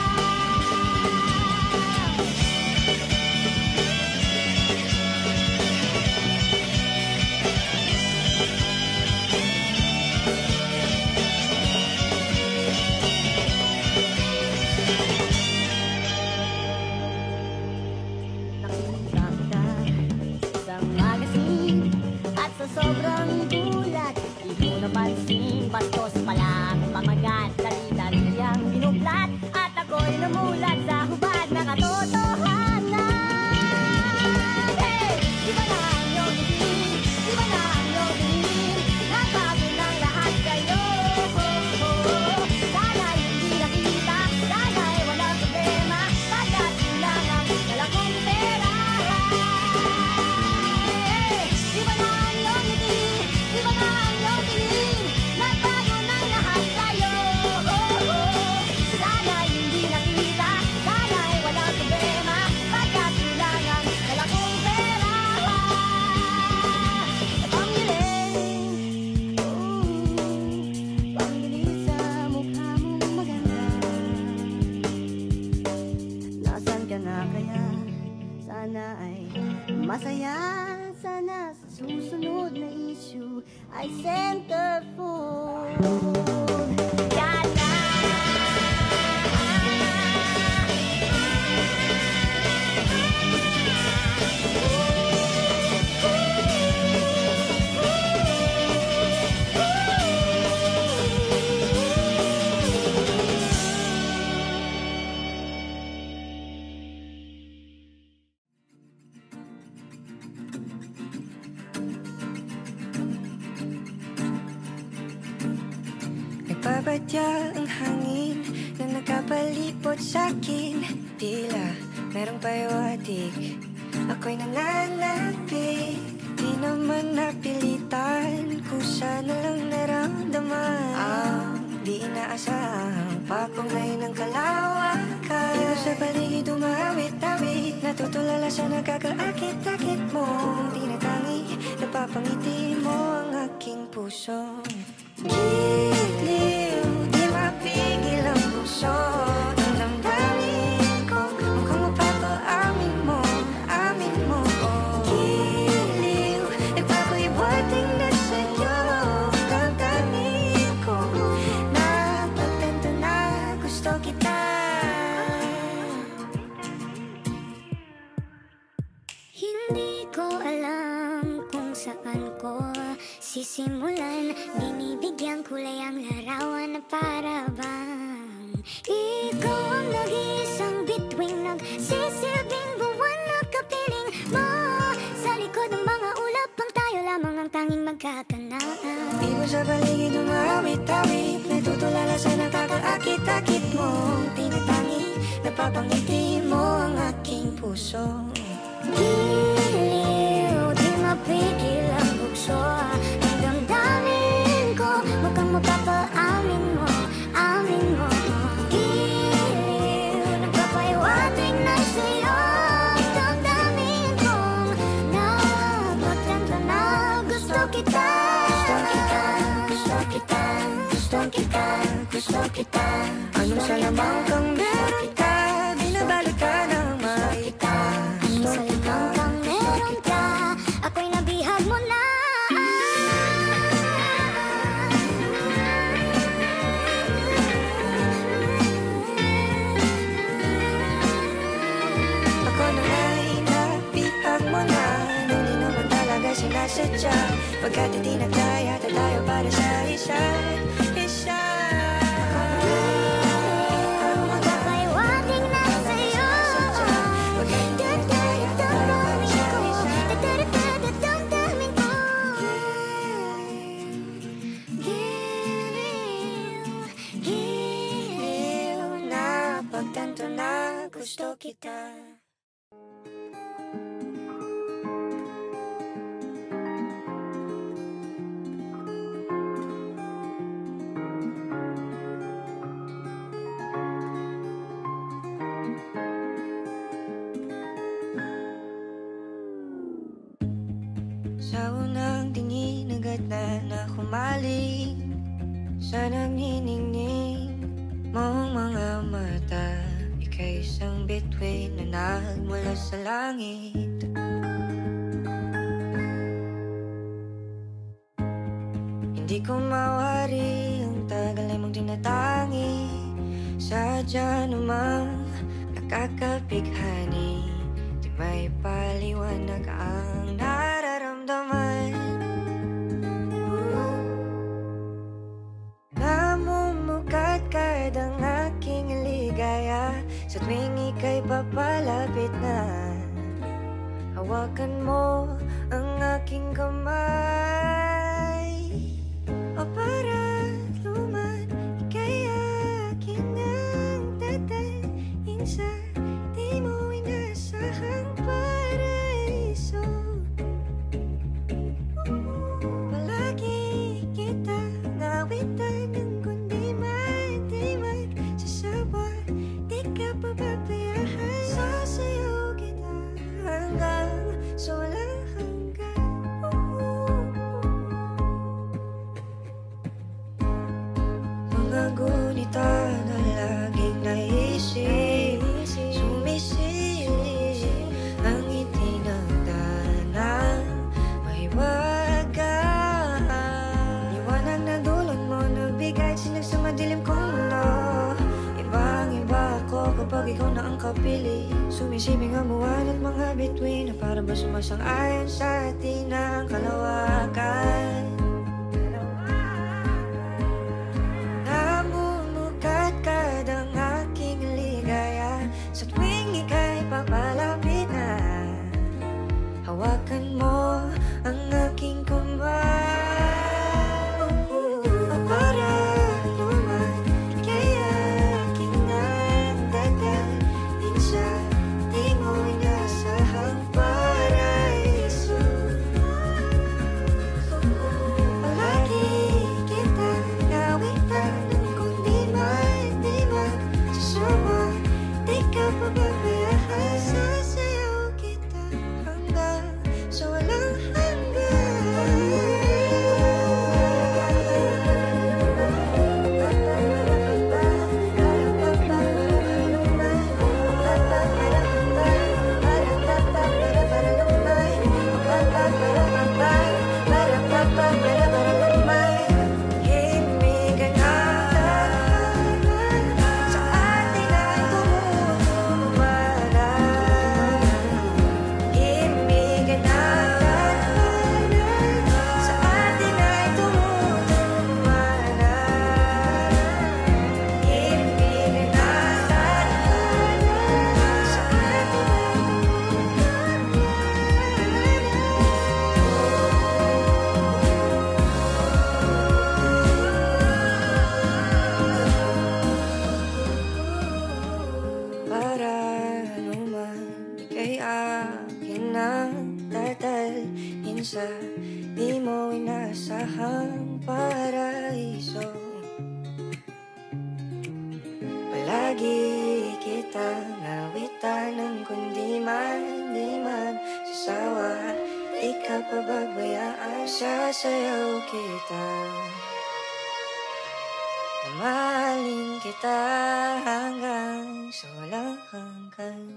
Nakita kita sa isang magazine at sa sobrang gulat, di ko napansin, bastos pala ang pamagat. Dali-dali ang binuklat at ako'y namulat sa hubad ng katotohanan. Hey! Di ba na ang iyong tingin, ay centerfold. Yan na. Nagbabatya ang hangin na nakapalipot sa'kin. Tila merong payawatig, ako'y nananapig. Di naman napilitan, kusa na lang naramdaman ang di inaasahang papangay ng kalawakan. Ikaw sa paligid umawit-awit, natutulala sa nakakaakit-akit mo. Tinatangi, napapangiti mo ang aking puso. Giliw, di mapigil ang puso. Ang damdamin ko, mukhang mapapaamin mo, amin mo. Giliw, nagpapahiwating na sa'yo. Ang damdamin ko, napagtanto na gusto kita. Hindi ko alam kung saan ko sisimulan. Binibigyan kulay ang larawan na para bang ikaw ang nag-iisang bituing, nagsisilbing buwan na kapiling mo. Sa likod ng mga ulap, pang tayo lamang ang tanging magkakanaan. Di mo sa paligid umawit-awit, natutulala sa nakakaakit-akit mo. Tinatangi, napapangiti mo ang aking puso. Giliw, di mapigil ang bukso. Ang damdamin ko, mukhang mapapaamin mo, amin mo. Giliw, nagpapahiwatig na sa'yo. Ang damdamin kong napagtanto na gusto kita. Gusto kita, gusto kita, gusto kita. Anong salamang kang meron ka, binabalot ka ng makita. Anong salamang kang meron ka, ako'y nabihag mo na. Ako na ay napihag mo na, nung di naman talaga sinasadya. Pagkat hindi nagtaya tayo para sa isa't isa. Magpapahiwatig na sa'yo. Damdamin ko. Giliw, Napagtanto na gusto kita. Sa unang tingin agad na humaling sa nagniningning mong mga mata. Ika'y isang bituin na nagmula sa langit. Hindi ko mawari ang tagal ay mong tinatangi. Sadya namang nakakapighani, di may paliwanag ang nararamdaman. Namumukadkad ang aking ligaya sa tuwing ika'y papalapit na. Hawakan mo ang aking kamay, o para luman ika'y akin ang tatayin sa di mo inasahang paraiso. Palagi kita nawitan ng kundi magdimag sa sawa, di ka pababayahan. Sasayaw kita hanggang sa walang hanggan. madilim kong mundo. Ibang-iba ako kapag ikaw na ang kapili. Sumisibing ang buwan at mga bituin na para ba sumasang-ayon sa atin ang kalawakan. Namumukat kadang aking ligaya sa tuwing ika'y papalapit na. Hawakan mo ang aking kamay. Para naman kaya aking nagdadalhin sa di mo inasahang paraiso. Palagi kita nawitan ng kung di magsasawa. Di ka pababayaan, sasayaw kita hanggang sa walang sa di mo inasahang paraiso. Palagi kitang awitan ng kundi man sasawa. Di ka pababayaan, sasayaw kita. Mamahalin kita hanggang sa walang hanggan.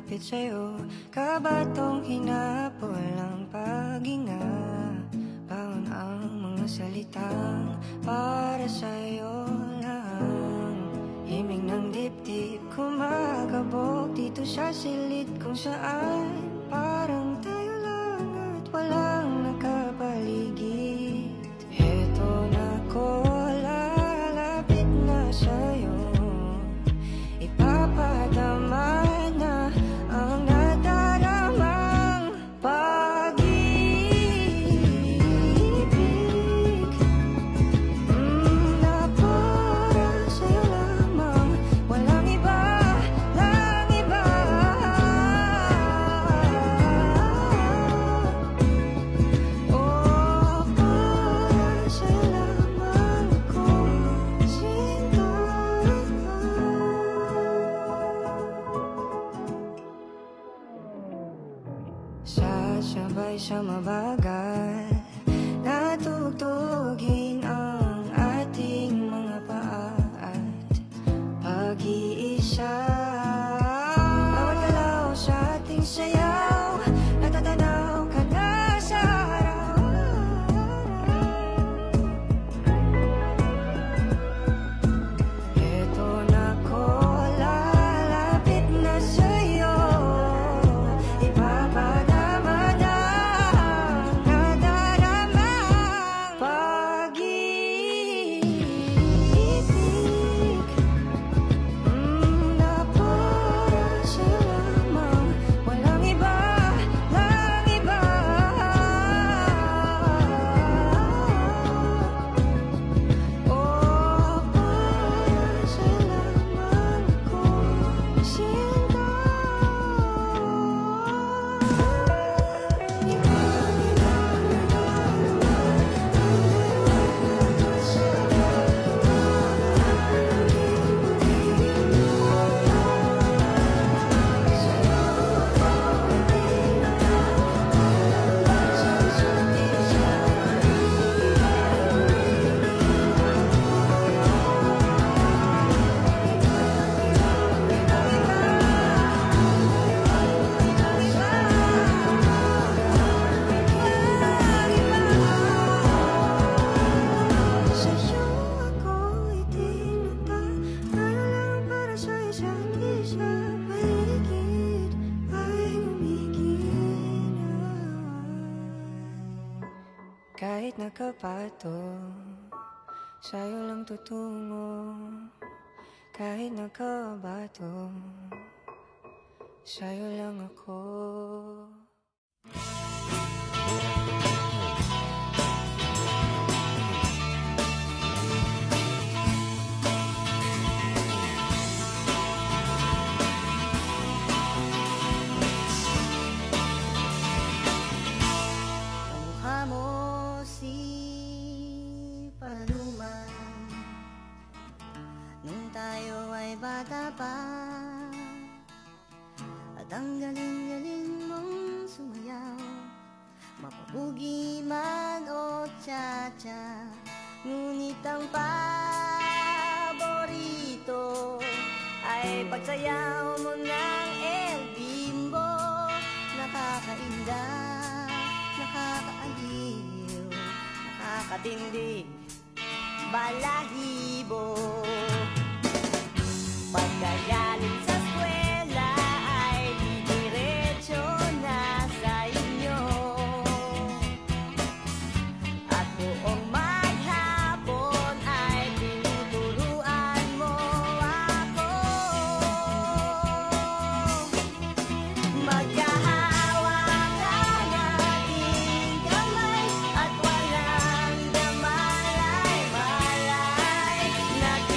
lumapit sa'yo. Kabatong hinapol ang paghinga, baon ang mga salitang para sa'yo lang. Himig ng dibdib kumagabog dito sa silid kung saan parang tayo lang at walang nakapaligid. Heto na ko, lalapit na sa'yo, ipapadama na ang nadaramang pag-ibig na para sa'yo lamang, walang iba, lang iba. Oh, para sa'yo lamang ako sinta. Sasabay sa mabagal na tugtugin ang ating mga paa at pag-iisa. Bawat galaw sa ating sayaw, natatanaw ka na sa araw. Eto na ko, lalapit na sa'yo, ipapadama na ang nadaramang pag-ibig na para sa'yo lamang, walang iba, lang iba. Oh, para sa'yo lamang ako sinta. Sa'yo ako itinata, tayo lang para sa isa't isa. Paligid ay umigil. Kahit nakapatong, sa'yo lang tutungo. Kahit nakabatong, sa'yo lang ako. Kamukha mo si Paluman nung tayo ay bata pa, at ang galing-galing mong sumayaw, mapabugi man o cha-cha. Ngunit ang paborito ay pagsayaw mo ng El Bimbo. Nakakainda, nakakaaliw, nakakatindig, balahibo. Pagkagaling sa eskwela ay didiretso na sa inyo, at buong maghapon ay tinuturuan mo ako. Magkahawak ang ating kamay at walang damalay-malay.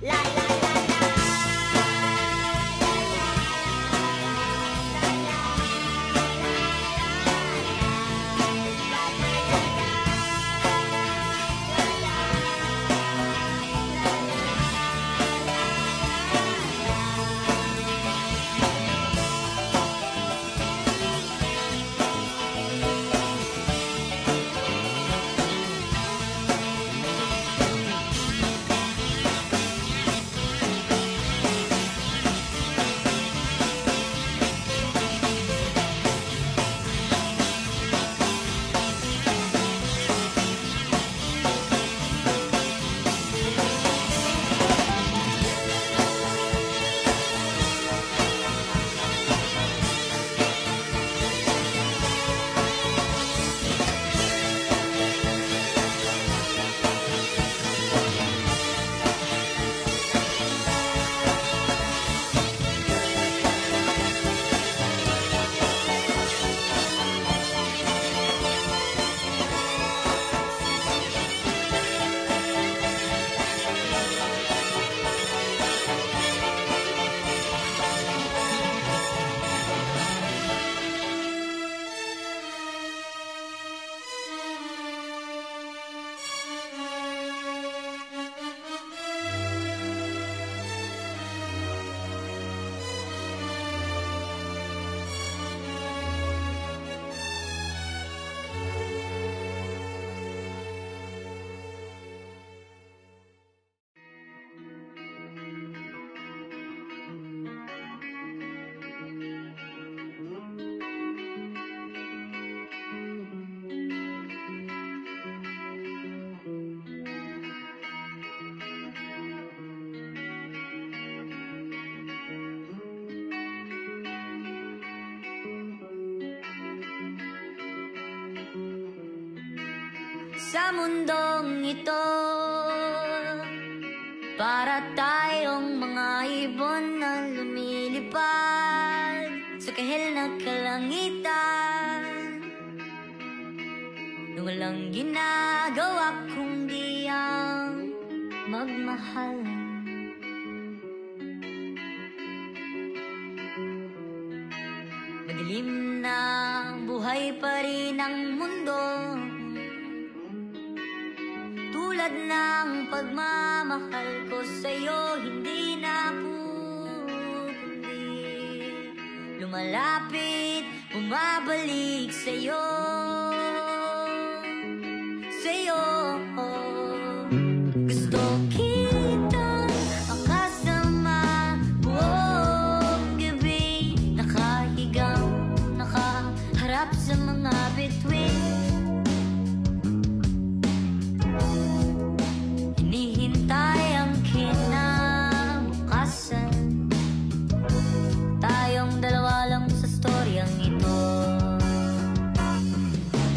Sa mundong ito, para tayong mga ibon na lumilipad sa kahil na kalangitan, na walang ginagawa kundi ang magmahal. Madilim na buhay pa rin ang mundo, tulad ng pagmamahal ko sa'yo, hindi na kukundi lumalapit, bumabalik sa'yo, sa'yo. Gusto kitang makasama buong gabi, nakahigang, nakaharap sa mga bituin. Hinihintay ang kinabukasan, tayong dalawa lang sa storyang ito.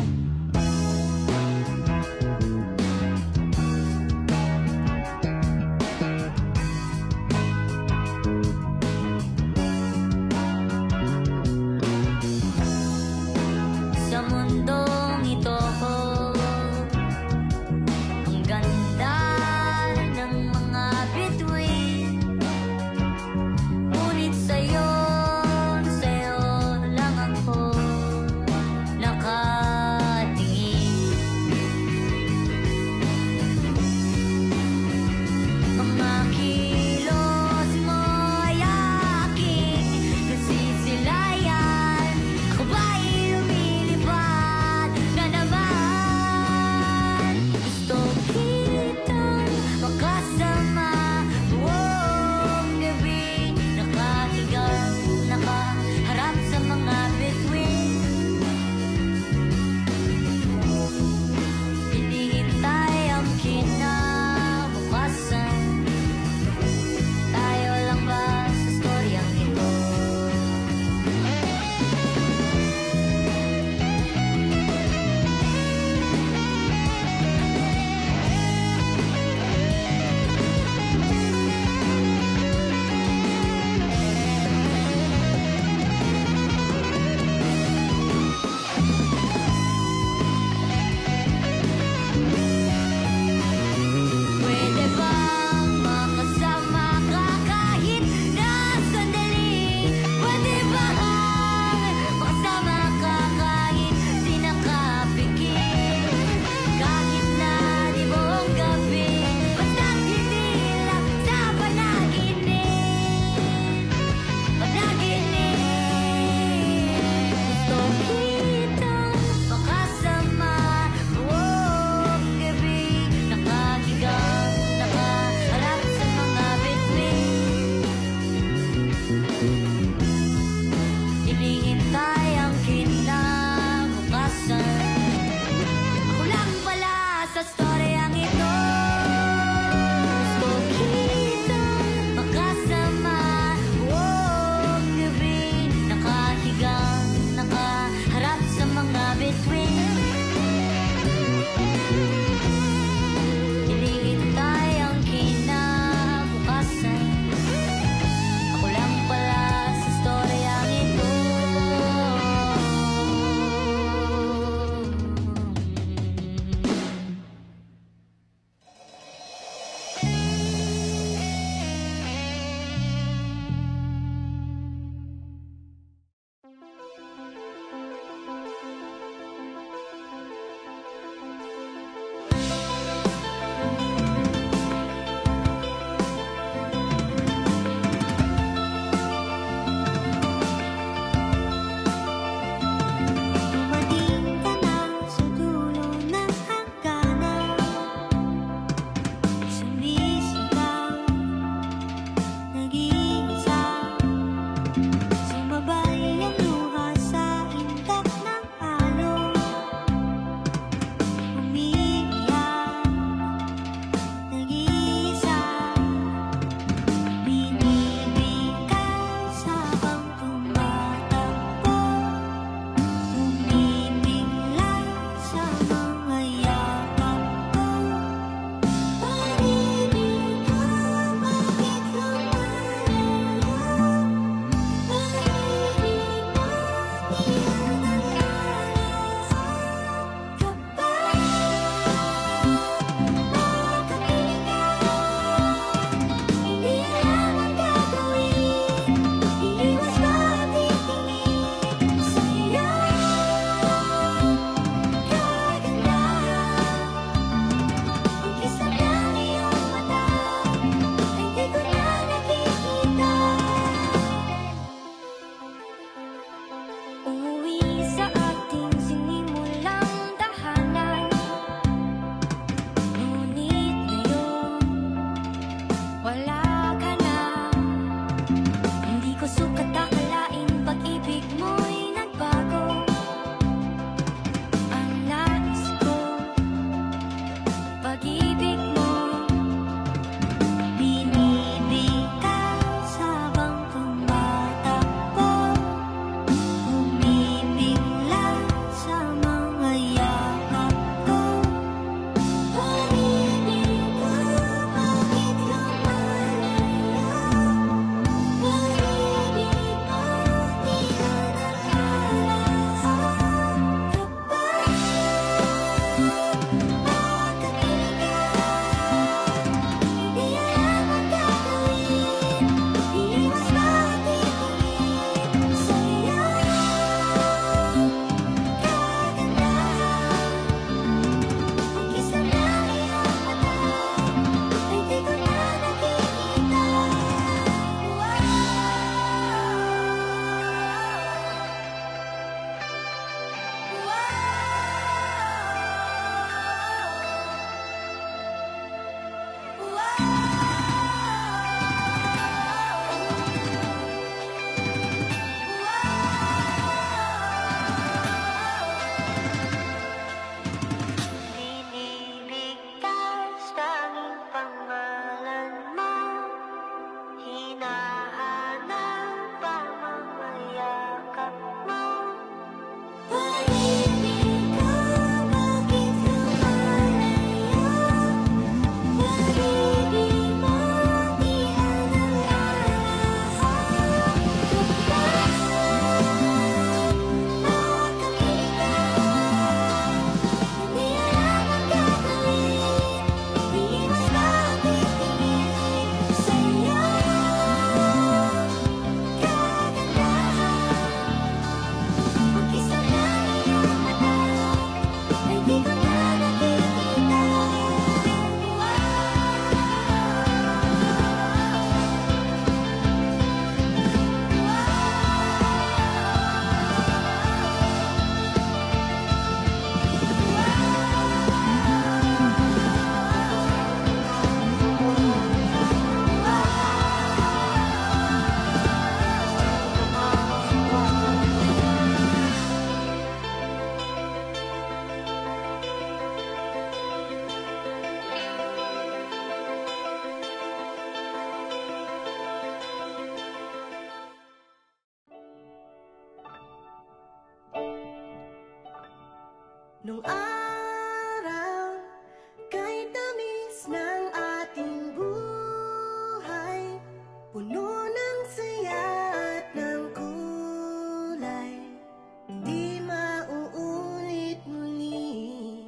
Nung araw, kahit tamis ng ating buhay, puno ng saya at ng kulay, di mauulit muli.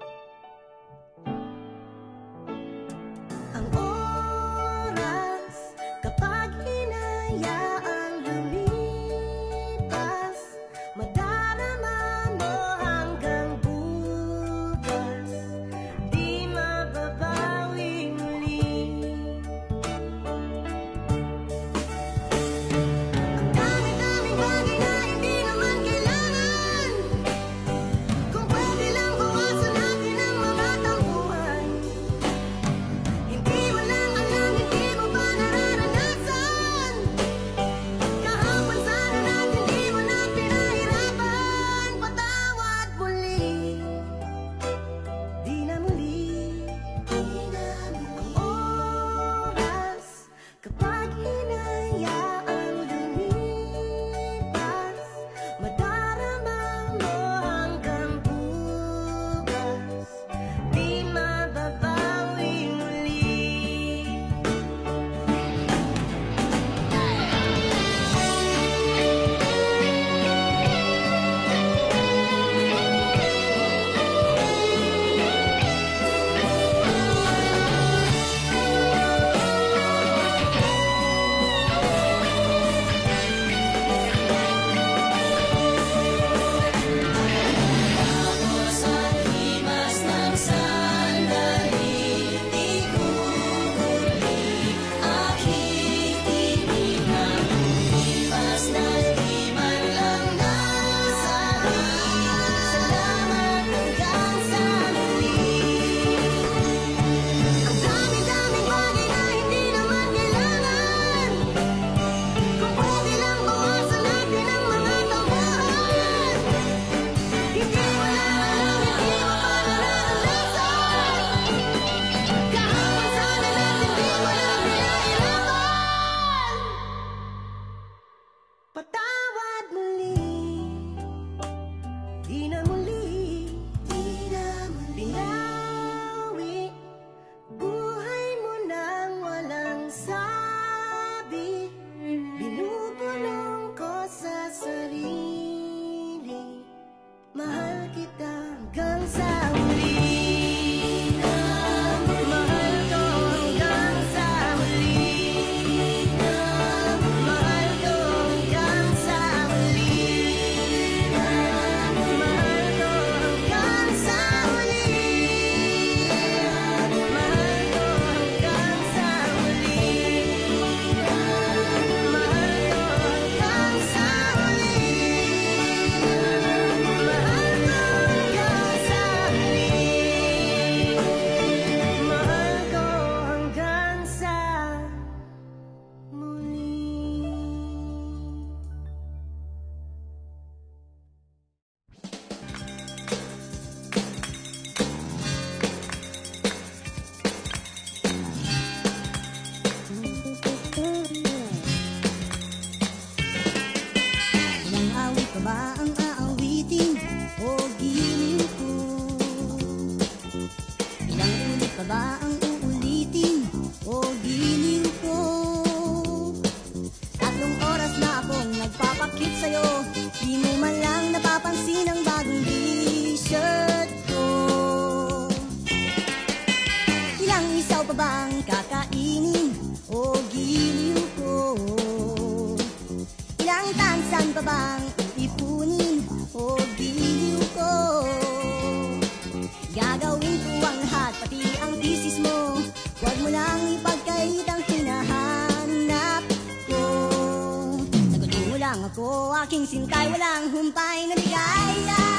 Ang oras, kapag hinayaang lumipas, madarama mo hanggang bukas, di mababawi muli. Ang dami-daming bagay na hindi naman kailangan, kung pwede lang bawasan natin ang mga tampuhan. Hindi mo lang alam, hindi mo ba nararanasan, kahapon sana natin di mo na pinahirapan. Patawad muli, di na muli. Ang oras, kapag hinayaang lumipas, madarama mo hanggang bukas, di mababawi muli. Tapos at limas ng sandali, di kukulit aking tiningan. Limas na di man lang nasabi, salamat hanggang sa muli. Ang dami-daming bagay na hindi naman kailangan, kung pwede lang bawasan natin ang mga tampuhan. Hindi mo lang alam, hindi mo pa nararanasan, kahapon sana natin di mo na pinahirapan. Patawad muli, di na muli, binawi buhay mo nang walang sabi. Binubulong ko sa sarili, mahal kita hanggang sa huli. Mahal ko hanggang sa huli. Mahal ko hanggang sa huli. Mahal ko hanggang sa huli. Mahal ko hanggang sa huli. Mahal ko hanggang sa huli. Mahal ko hanggang sa huli. Mahal ko hanggang sa muli. Ilang awit pa ba ang aawitin o giliw ko? Ilang ulit pa ba ang uulitin o giliw ko? 3 oras na akong nagpapakit sa'yo, di mo man lang napapansin ang bagong t-shirt ko. Ilang isaw pa bang kakainin o giliw ko? Ilang tansan pa bang iipunin o giliw ko? Gagawin ko ang lahat, pati ang thesis mo. Huwag mo lang ipagkait ang hinahanap ko. Sagutin mo lang ako, aking sintay, walang humpay na ligaya.